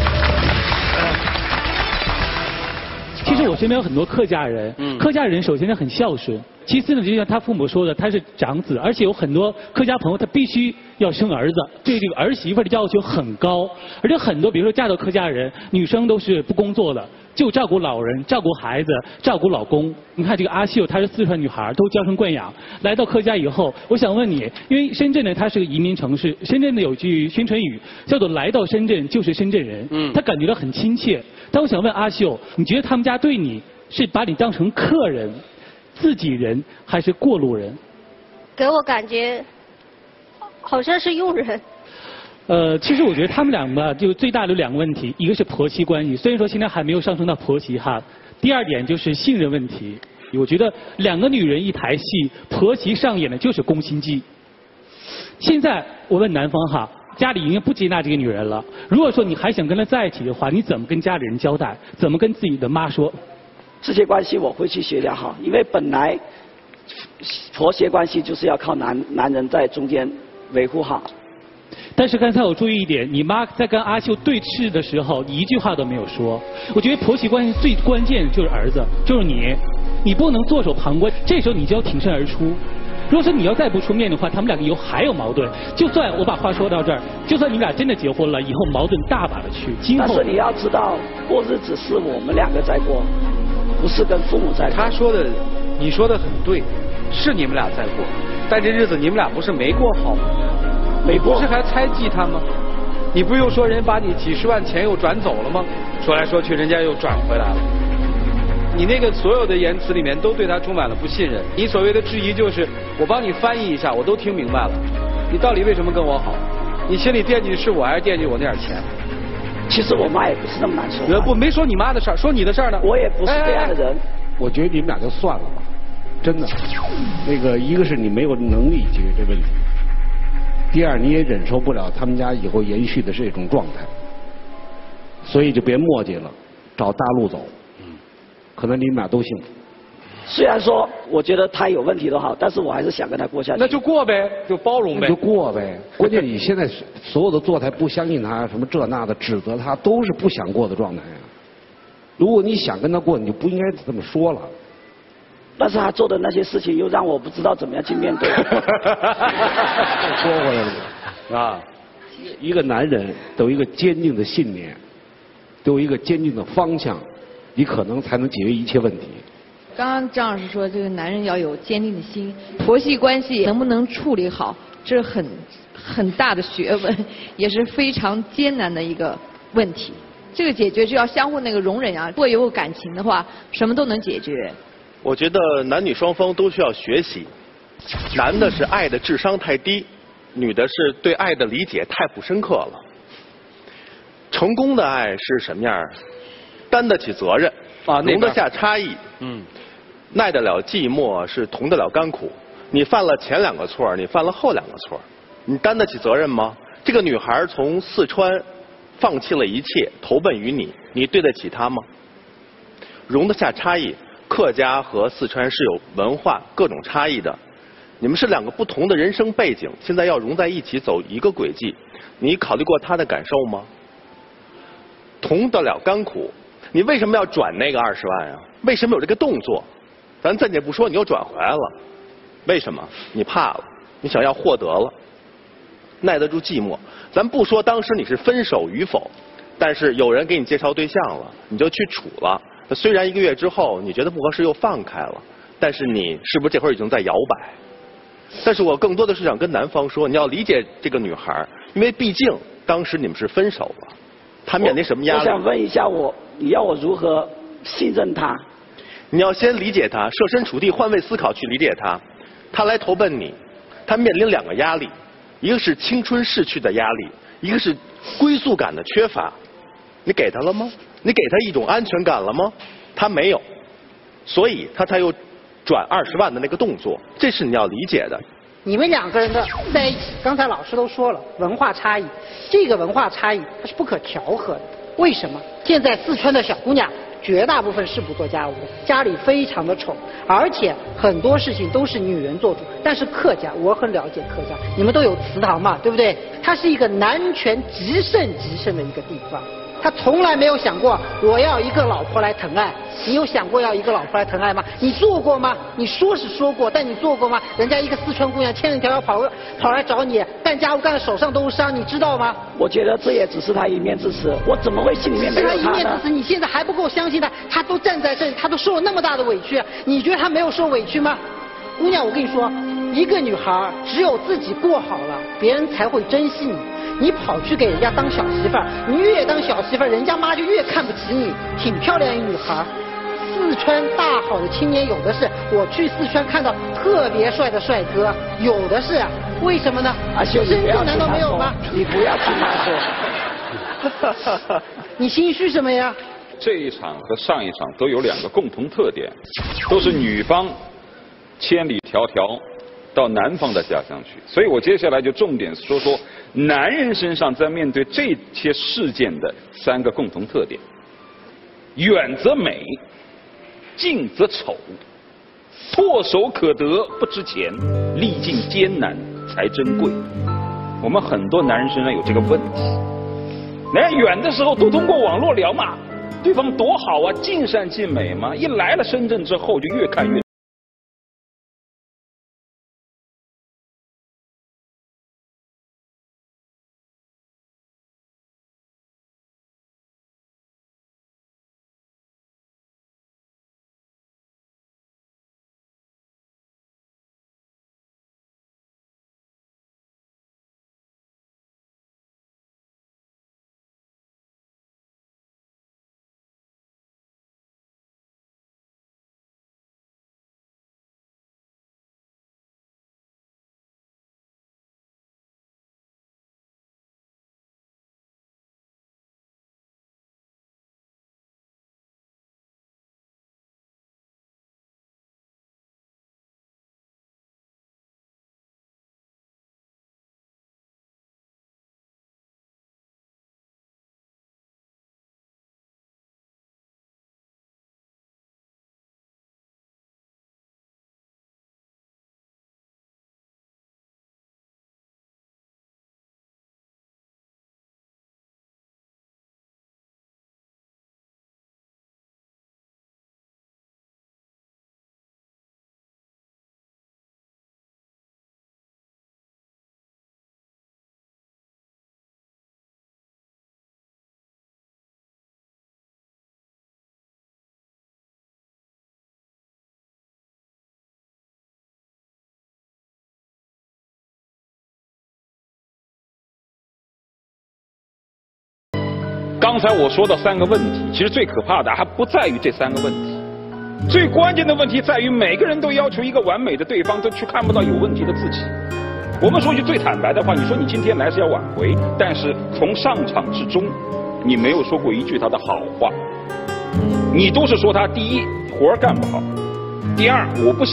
其实我身边有很多客家人，客家人首先他很孝顺，其次呢，就像他父母说的，他是长子，而且有很多客家朋友他必须要生儿子，对这个儿媳妇的要求很高，而且很多比如说嫁到客家人，女生都是不工作的，就照顾老人、照顾孩子、照顾老公。你看这个阿秀，她是四川女孩，都娇生惯养，来到客家以后，我想问你，因为深圳呢，它是个移民城市，深圳呢有句宣传语叫做"来到深圳就是深圳人"，她感觉到很亲切。但我想问阿秀，你觉得他们家对你是把你当成客人、自己人，还是过路人？ 给我感觉好像是佣人。 其实我觉得他们俩吧，就最大的2个问题，一个是婆媳关系，虽然说现在还没有上升到婆媳哈。第二点就是信任问题，我觉得2个女人一台戏，婆媳上演的就是宫心计。现在我问男方哈。家里已经不接纳这个女人了。如果说你还想跟她在一起的话，你怎么跟家里人交代？怎么跟自己的妈说？ 这些关系我会去协调好，因为本来婆媳关系就是要靠男人在中间维护好。 但是刚才我注意一点，你妈在跟阿秀对峙的时候，一句话都没有说。我觉得婆媳关系最关键的就是儿子，就是你不能坐守旁观，这时候你就要挺身而出。如果说你要再不出面的话，他们2个以后还有矛盾。就算我把话说到这儿，就算你们俩真的结婚了，以后矛盾大把的去。今后但是你要知道，过日子是我们2个在过， 不是跟父母在过。 他说的，你说的很对，是你们俩在过，但这日子你们俩不是没过好吗？ 没过。 不是还猜忌他吗？你不又说人把你几十万钱又转走了吗？说来说去，人家又转回来了。你那个所有的言辞里面都对他充满了不信任。你所谓的质疑就是我帮你翻译一下，我都听明白了。你到底为什么跟我好？你心里惦记是我还是惦记我那点钱？ 其实我妈也不是那么难说。 不，没说你妈的事儿，说你的事儿呢。 我也不是这样的人。 我觉得你们俩就算了吧，真的。那个一个是你没有能力解决这问题，第二你也忍受不了他们家以后延续的这种状态，所以就别磨叽了，找大路走。可能你们俩都幸福。 虽然说我觉得他有问题都好，但是我还是想跟他过下去。 那就过呗，就包容呗。 那就过呗。关键你现在所有的坐台不相信他，什么这那的指责他，都是不想过的状态啊。如果你想跟他过，你就不应该这么说了。 但是他做的那些事情又让我不知道怎么样去面对。 说回来了啊，一个男人都有一个坚定的信念，都有一个坚定的方向，你可能才能解决一切问题。 刚刚张老师说，这个男人要有坚定的心，婆媳关系能不能处理好，这是很大的学问，也是非常艰难的一个问题。这个解决就要相互那个容忍啊，如果有感情的话，什么都能解决。 我觉得男女双方都需要学习，男的是爱的智商太低，女的是对爱的理解太不深刻了。成功的爱是什么样？担得起责任，容得下差异，耐得了寂寞，是同得了甘苦。你犯了前2个错，你犯了后2个错，你担得起责任吗？这个女孩从四川放弃了一切，投奔于你，你对得起她吗？容得下差异，客家和四川是有文化各种差异的，你们是2个不同的人生背景，现在要融在一起走一个轨迹，你考虑过她的感受吗？同得了甘苦，你为什么要转那个20万啊？为什么有这个动作？咱暂且不说，你又转回来了，为什么？你怕了，你想要获得了，耐得住寂寞。咱不说当时你是分手与否，但是有人给你介绍对象了，你就去处了。虽然1个月之后你觉得不合适又放开了，但是你是不是这会儿已经在摇摆？但是我更多的是想跟男方说，你要理解这个女孩，因为毕竟当时你们是分手了，她面临什么压力？ 我想问一下你要我如何信任她？ 你要先理解她，设身处地换位思考去理解她。她来投奔你，她面临2个压力，一个是青春逝去的压力，一个是归宿感的缺乏。你给她了吗？你给她一种安全感了吗？她没有，所以她才有转20万的那个动作，这是你要理解的。 你们2个人的在一起，刚才老师都说了，文化差异，这个文化差异它是不可调和的。为什么？现在四川的小姑娘绝大部分是不做家务的，家里非常的丑，而且很多事情都是女人做主。但是客家，我很了解客家，你们都有祠堂嘛，对不对？它是一个男权极盛的一个地方。他从来没有想过我要一个老婆来疼爱，你有想过要一个老婆来疼爱吗？你做过吗？你说是说过，但你做过吗？人家一个四川姑娘千里迢迢跑来找你，干家务干得手上都是伤，你知道吗？ 我觉得这也只是他一面之词，我怎么会心里面没有他呢？ 是他一面之词，你现在还不够相信他，他都站在这里，他都受了那么大的委屈，你觉得他没有受委屈吗？姑娘，我跟你说，一个女孩只有自己过好了，别人才会珍惜你。你跑去给人家当小媳妇儿，你越当小媳妇儿，人家妈就越看不起你。挺漂亮一女孩，四川大好的青年有的是，我去四川看到特别帅的帅哥，有的是，为什么呢？深圳难道没有吗？ 你不要听他说。你心虚什么呀？ 这一场和上一场都有2个共同特点，都是女方千里迢迢到男方的家乡去，所以我接下来就重点说说男人身上在面对这些事件的3个共同特点：远则美，近则丑，唾手可得不值钱，历尽艰难才珍贵。我们很多男人身上有这个问题，人家远的时候都通过网络聊嘛，对方多好啊，尽善尽美嘛，一来了深圳之后就越看越刚才我说的3个问题，其实最可怕的还不在于这3个问题，最关键的问题在于每个人都要求一个完美的对方，都去看不到有问题的自己。我们说句最坦白的话，你说你今天来是要挽回，但是从上场至终，你没有说过一句他的好话，你都是说他第一活干不好，第二我不。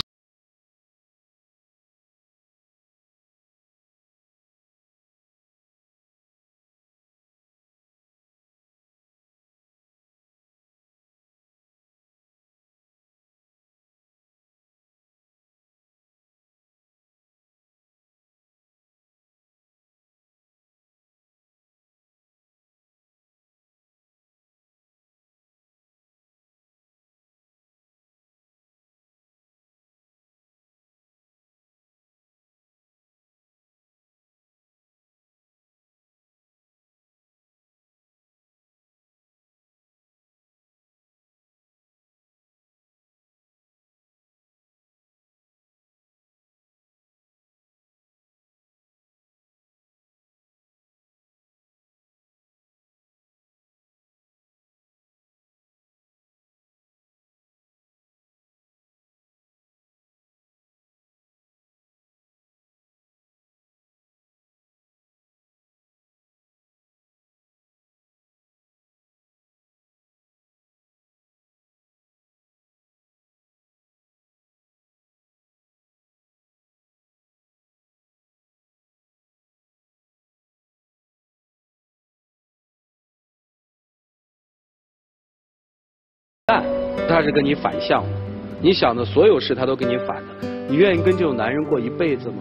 但他是跟你反向的，你想的所有事他都跟你反的，你愿意跟这种男人过一辈子吗？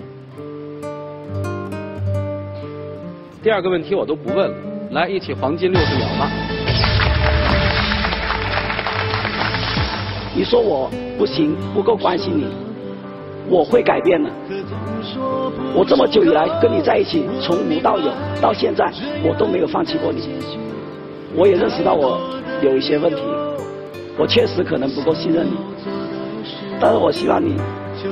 第2个问题我都不问了，来，一起黄金60秒吧。 你说我不行，不够关心你，我会改变的。我这么久以来跟你在一起，从无到有，到现在我都没有放弃过你。我也认识到我有一些问题。我确实可能不够信任你，但是我希望你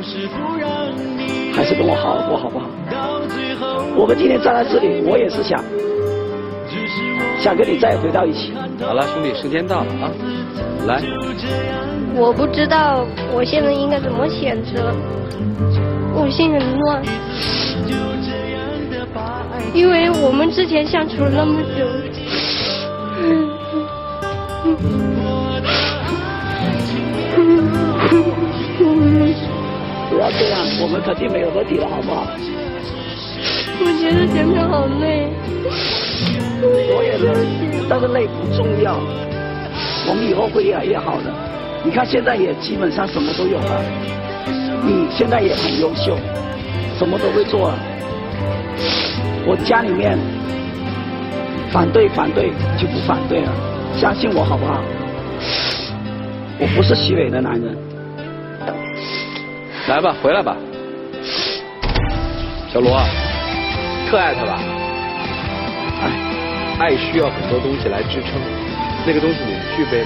还是跟我好好过，好不好？我们今天站在这里，我也是想跟你再回到一起。 好了，兄弟，时间到了啊，来。 我不知道我现在应该怎么选择，我心很乱，因为我们之前相处了那么久。 不要这样，我们肯定没有问题了，好不好？ 我觉得前面好累。 我也累，但是累不重要，我们以后会越来越好的。你看现在也基本上什么都有了，你现在也很优秀，什么都会做了。我家里面反对就不反对了，相信我好不好？我不是虚伪的男人。 来吧，回来吧，小罗，特爱他吧？爱需要很多东西来支撑，那个东西你具备吗？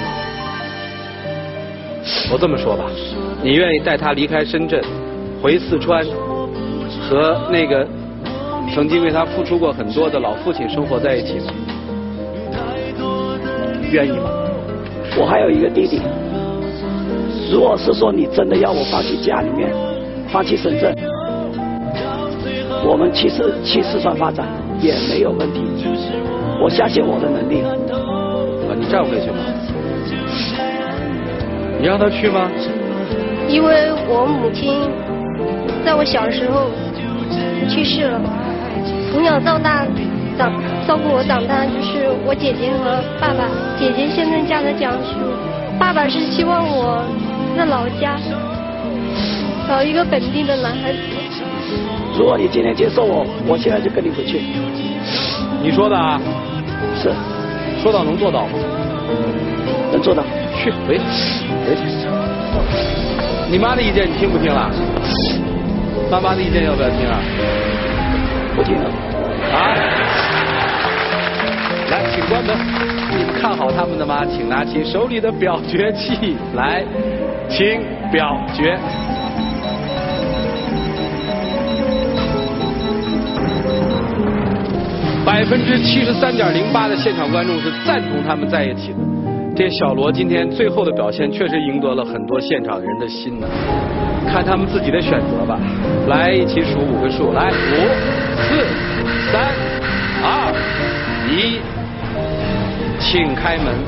我这么说吧，你愿意带他离开深圳，回四川，和那个曾经为他付出过很多的老父亲生活在一起吗？愿意吗？ 我还有一个弟弟。如果是说你真的要我放弃家里面，放弃深圳，我们去四川发展也没有问题。我相信我的能力。 你站回去吧。你让他去吗？ 因为我母亲在我小时候去世了，从小到大照顾我长大就是我姐姐和爸爸。姐姐现在嫁在江苏，爸爸是希望我在老家找一个本地的男孩子。 如果你今天接受我，我现在就跟你回去。 你说的啊？ 是。 说到能做到吗？ 能做到。 去，回去。你妈的意见你听不听了？爸妈的意见要不要听啊？ 不听了。 啊？来，请关门。你们看好他们的吗？请拿起手里的表决器来，请表决。 73.08%的现场观众是赞同他们在一起的。这小罗今天最后的表现确实赢得了很多现场人的心呢。看他们自己的选择吧。来，一起数5个数，来，5、4、3、2、1，请开门。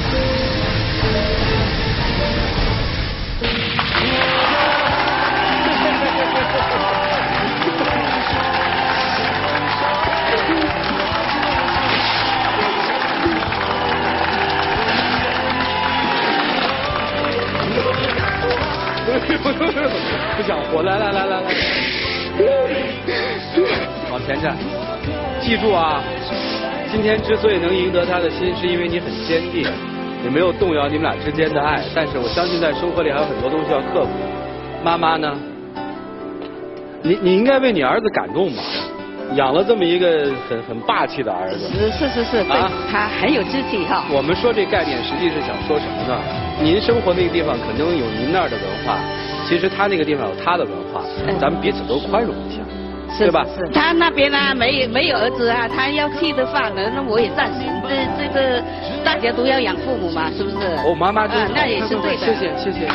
不想活，来，往前站。记住啊，今天之所以能赢得他的心，是因为你很坚定，也没有动摇你们俩之间的爱。但是我相信在生活里还有很多东西要克服。妈妈呢？你应该为你儿子感动吧？养了这么一个很霸气的儿子。 是，对，他很有志气哈。 我们说这概念实际是想说什么呢？您生活那个地方可能有您那儿的文化，其实他那个地方有他的文化，咱们彼此都宽容一下，对吧？ 是。他那边呢没有儿子啊，他要去的话呢，那我也赞成。这个大家都要养父母嘛，是不是？ 哦，妈妈真好， 那也是对的。 谢谢。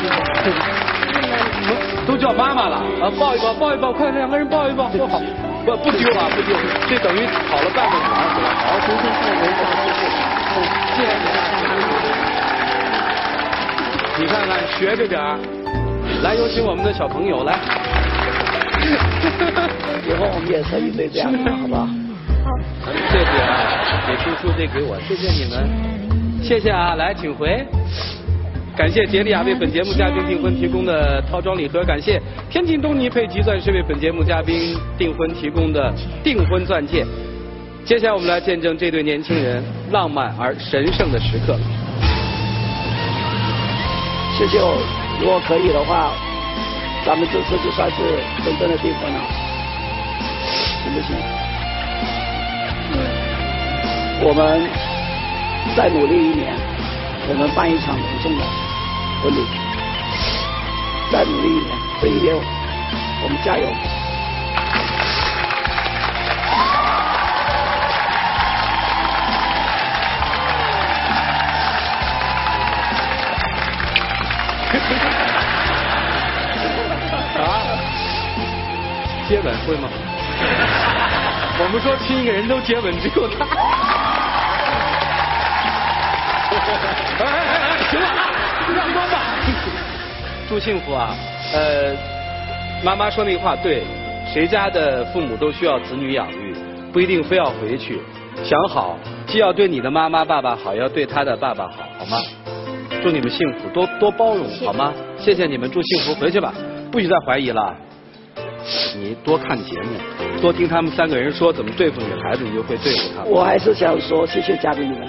都叫妈妈了啊！抱一抱，快2个人抱一抱，多好。不丢啊，不丢，这等于跑了半个女孩子了。好，重新看人谢谢你看看，学着点儿。来，有请我们的小朋友来。 以后我们也是一对这样的，好不好？ 好。谢谢啊，给叔叔，这给我，谢谢你们，谢谢啊，来，请回。感谢杰利亚为本节目嘉宾订婚提供的套装礼盒，感谢天津东尼佩吉钻石为本节目嘉宾订婚提供的订婚钻戒。接下来我们来见证这对年轻人浪漫而神圣的时刻。 谢谢我，如果可以的话，咱们这次就算是真正的订婚了，行不行？我们再努力1年，我们办一场隆重的婚礼，再努力1年，这1年我们加油。 接吻会吗？我们说亲一个人都接吻，只有他。行了，让光吧。祝幸福啊！妈妈说那个话对，谁家的父母都需要子女养育，不一定非要回去。想好，既要对你的妈妈爸爸好，也要对他的爸爸好，好吗？祝你们幸福，多包容，好吗？谢谢你们，祝幸福，回去吧，不许再怀疑了。你多看节目，多听他们3个人说怎么对付女孩子，你就会对付他们。 我还是想说谢谢嘉宾们。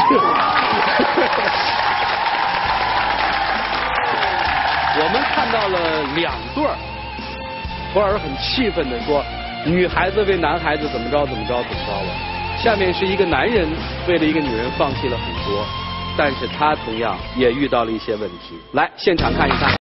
我们看到了2对儿，托尔很气愤地说，女孩子为男孩子怎么着了。下面是一个男人为了一个女人放弃了很多，但是他同样也遇到了一些问题。来，现场看一看。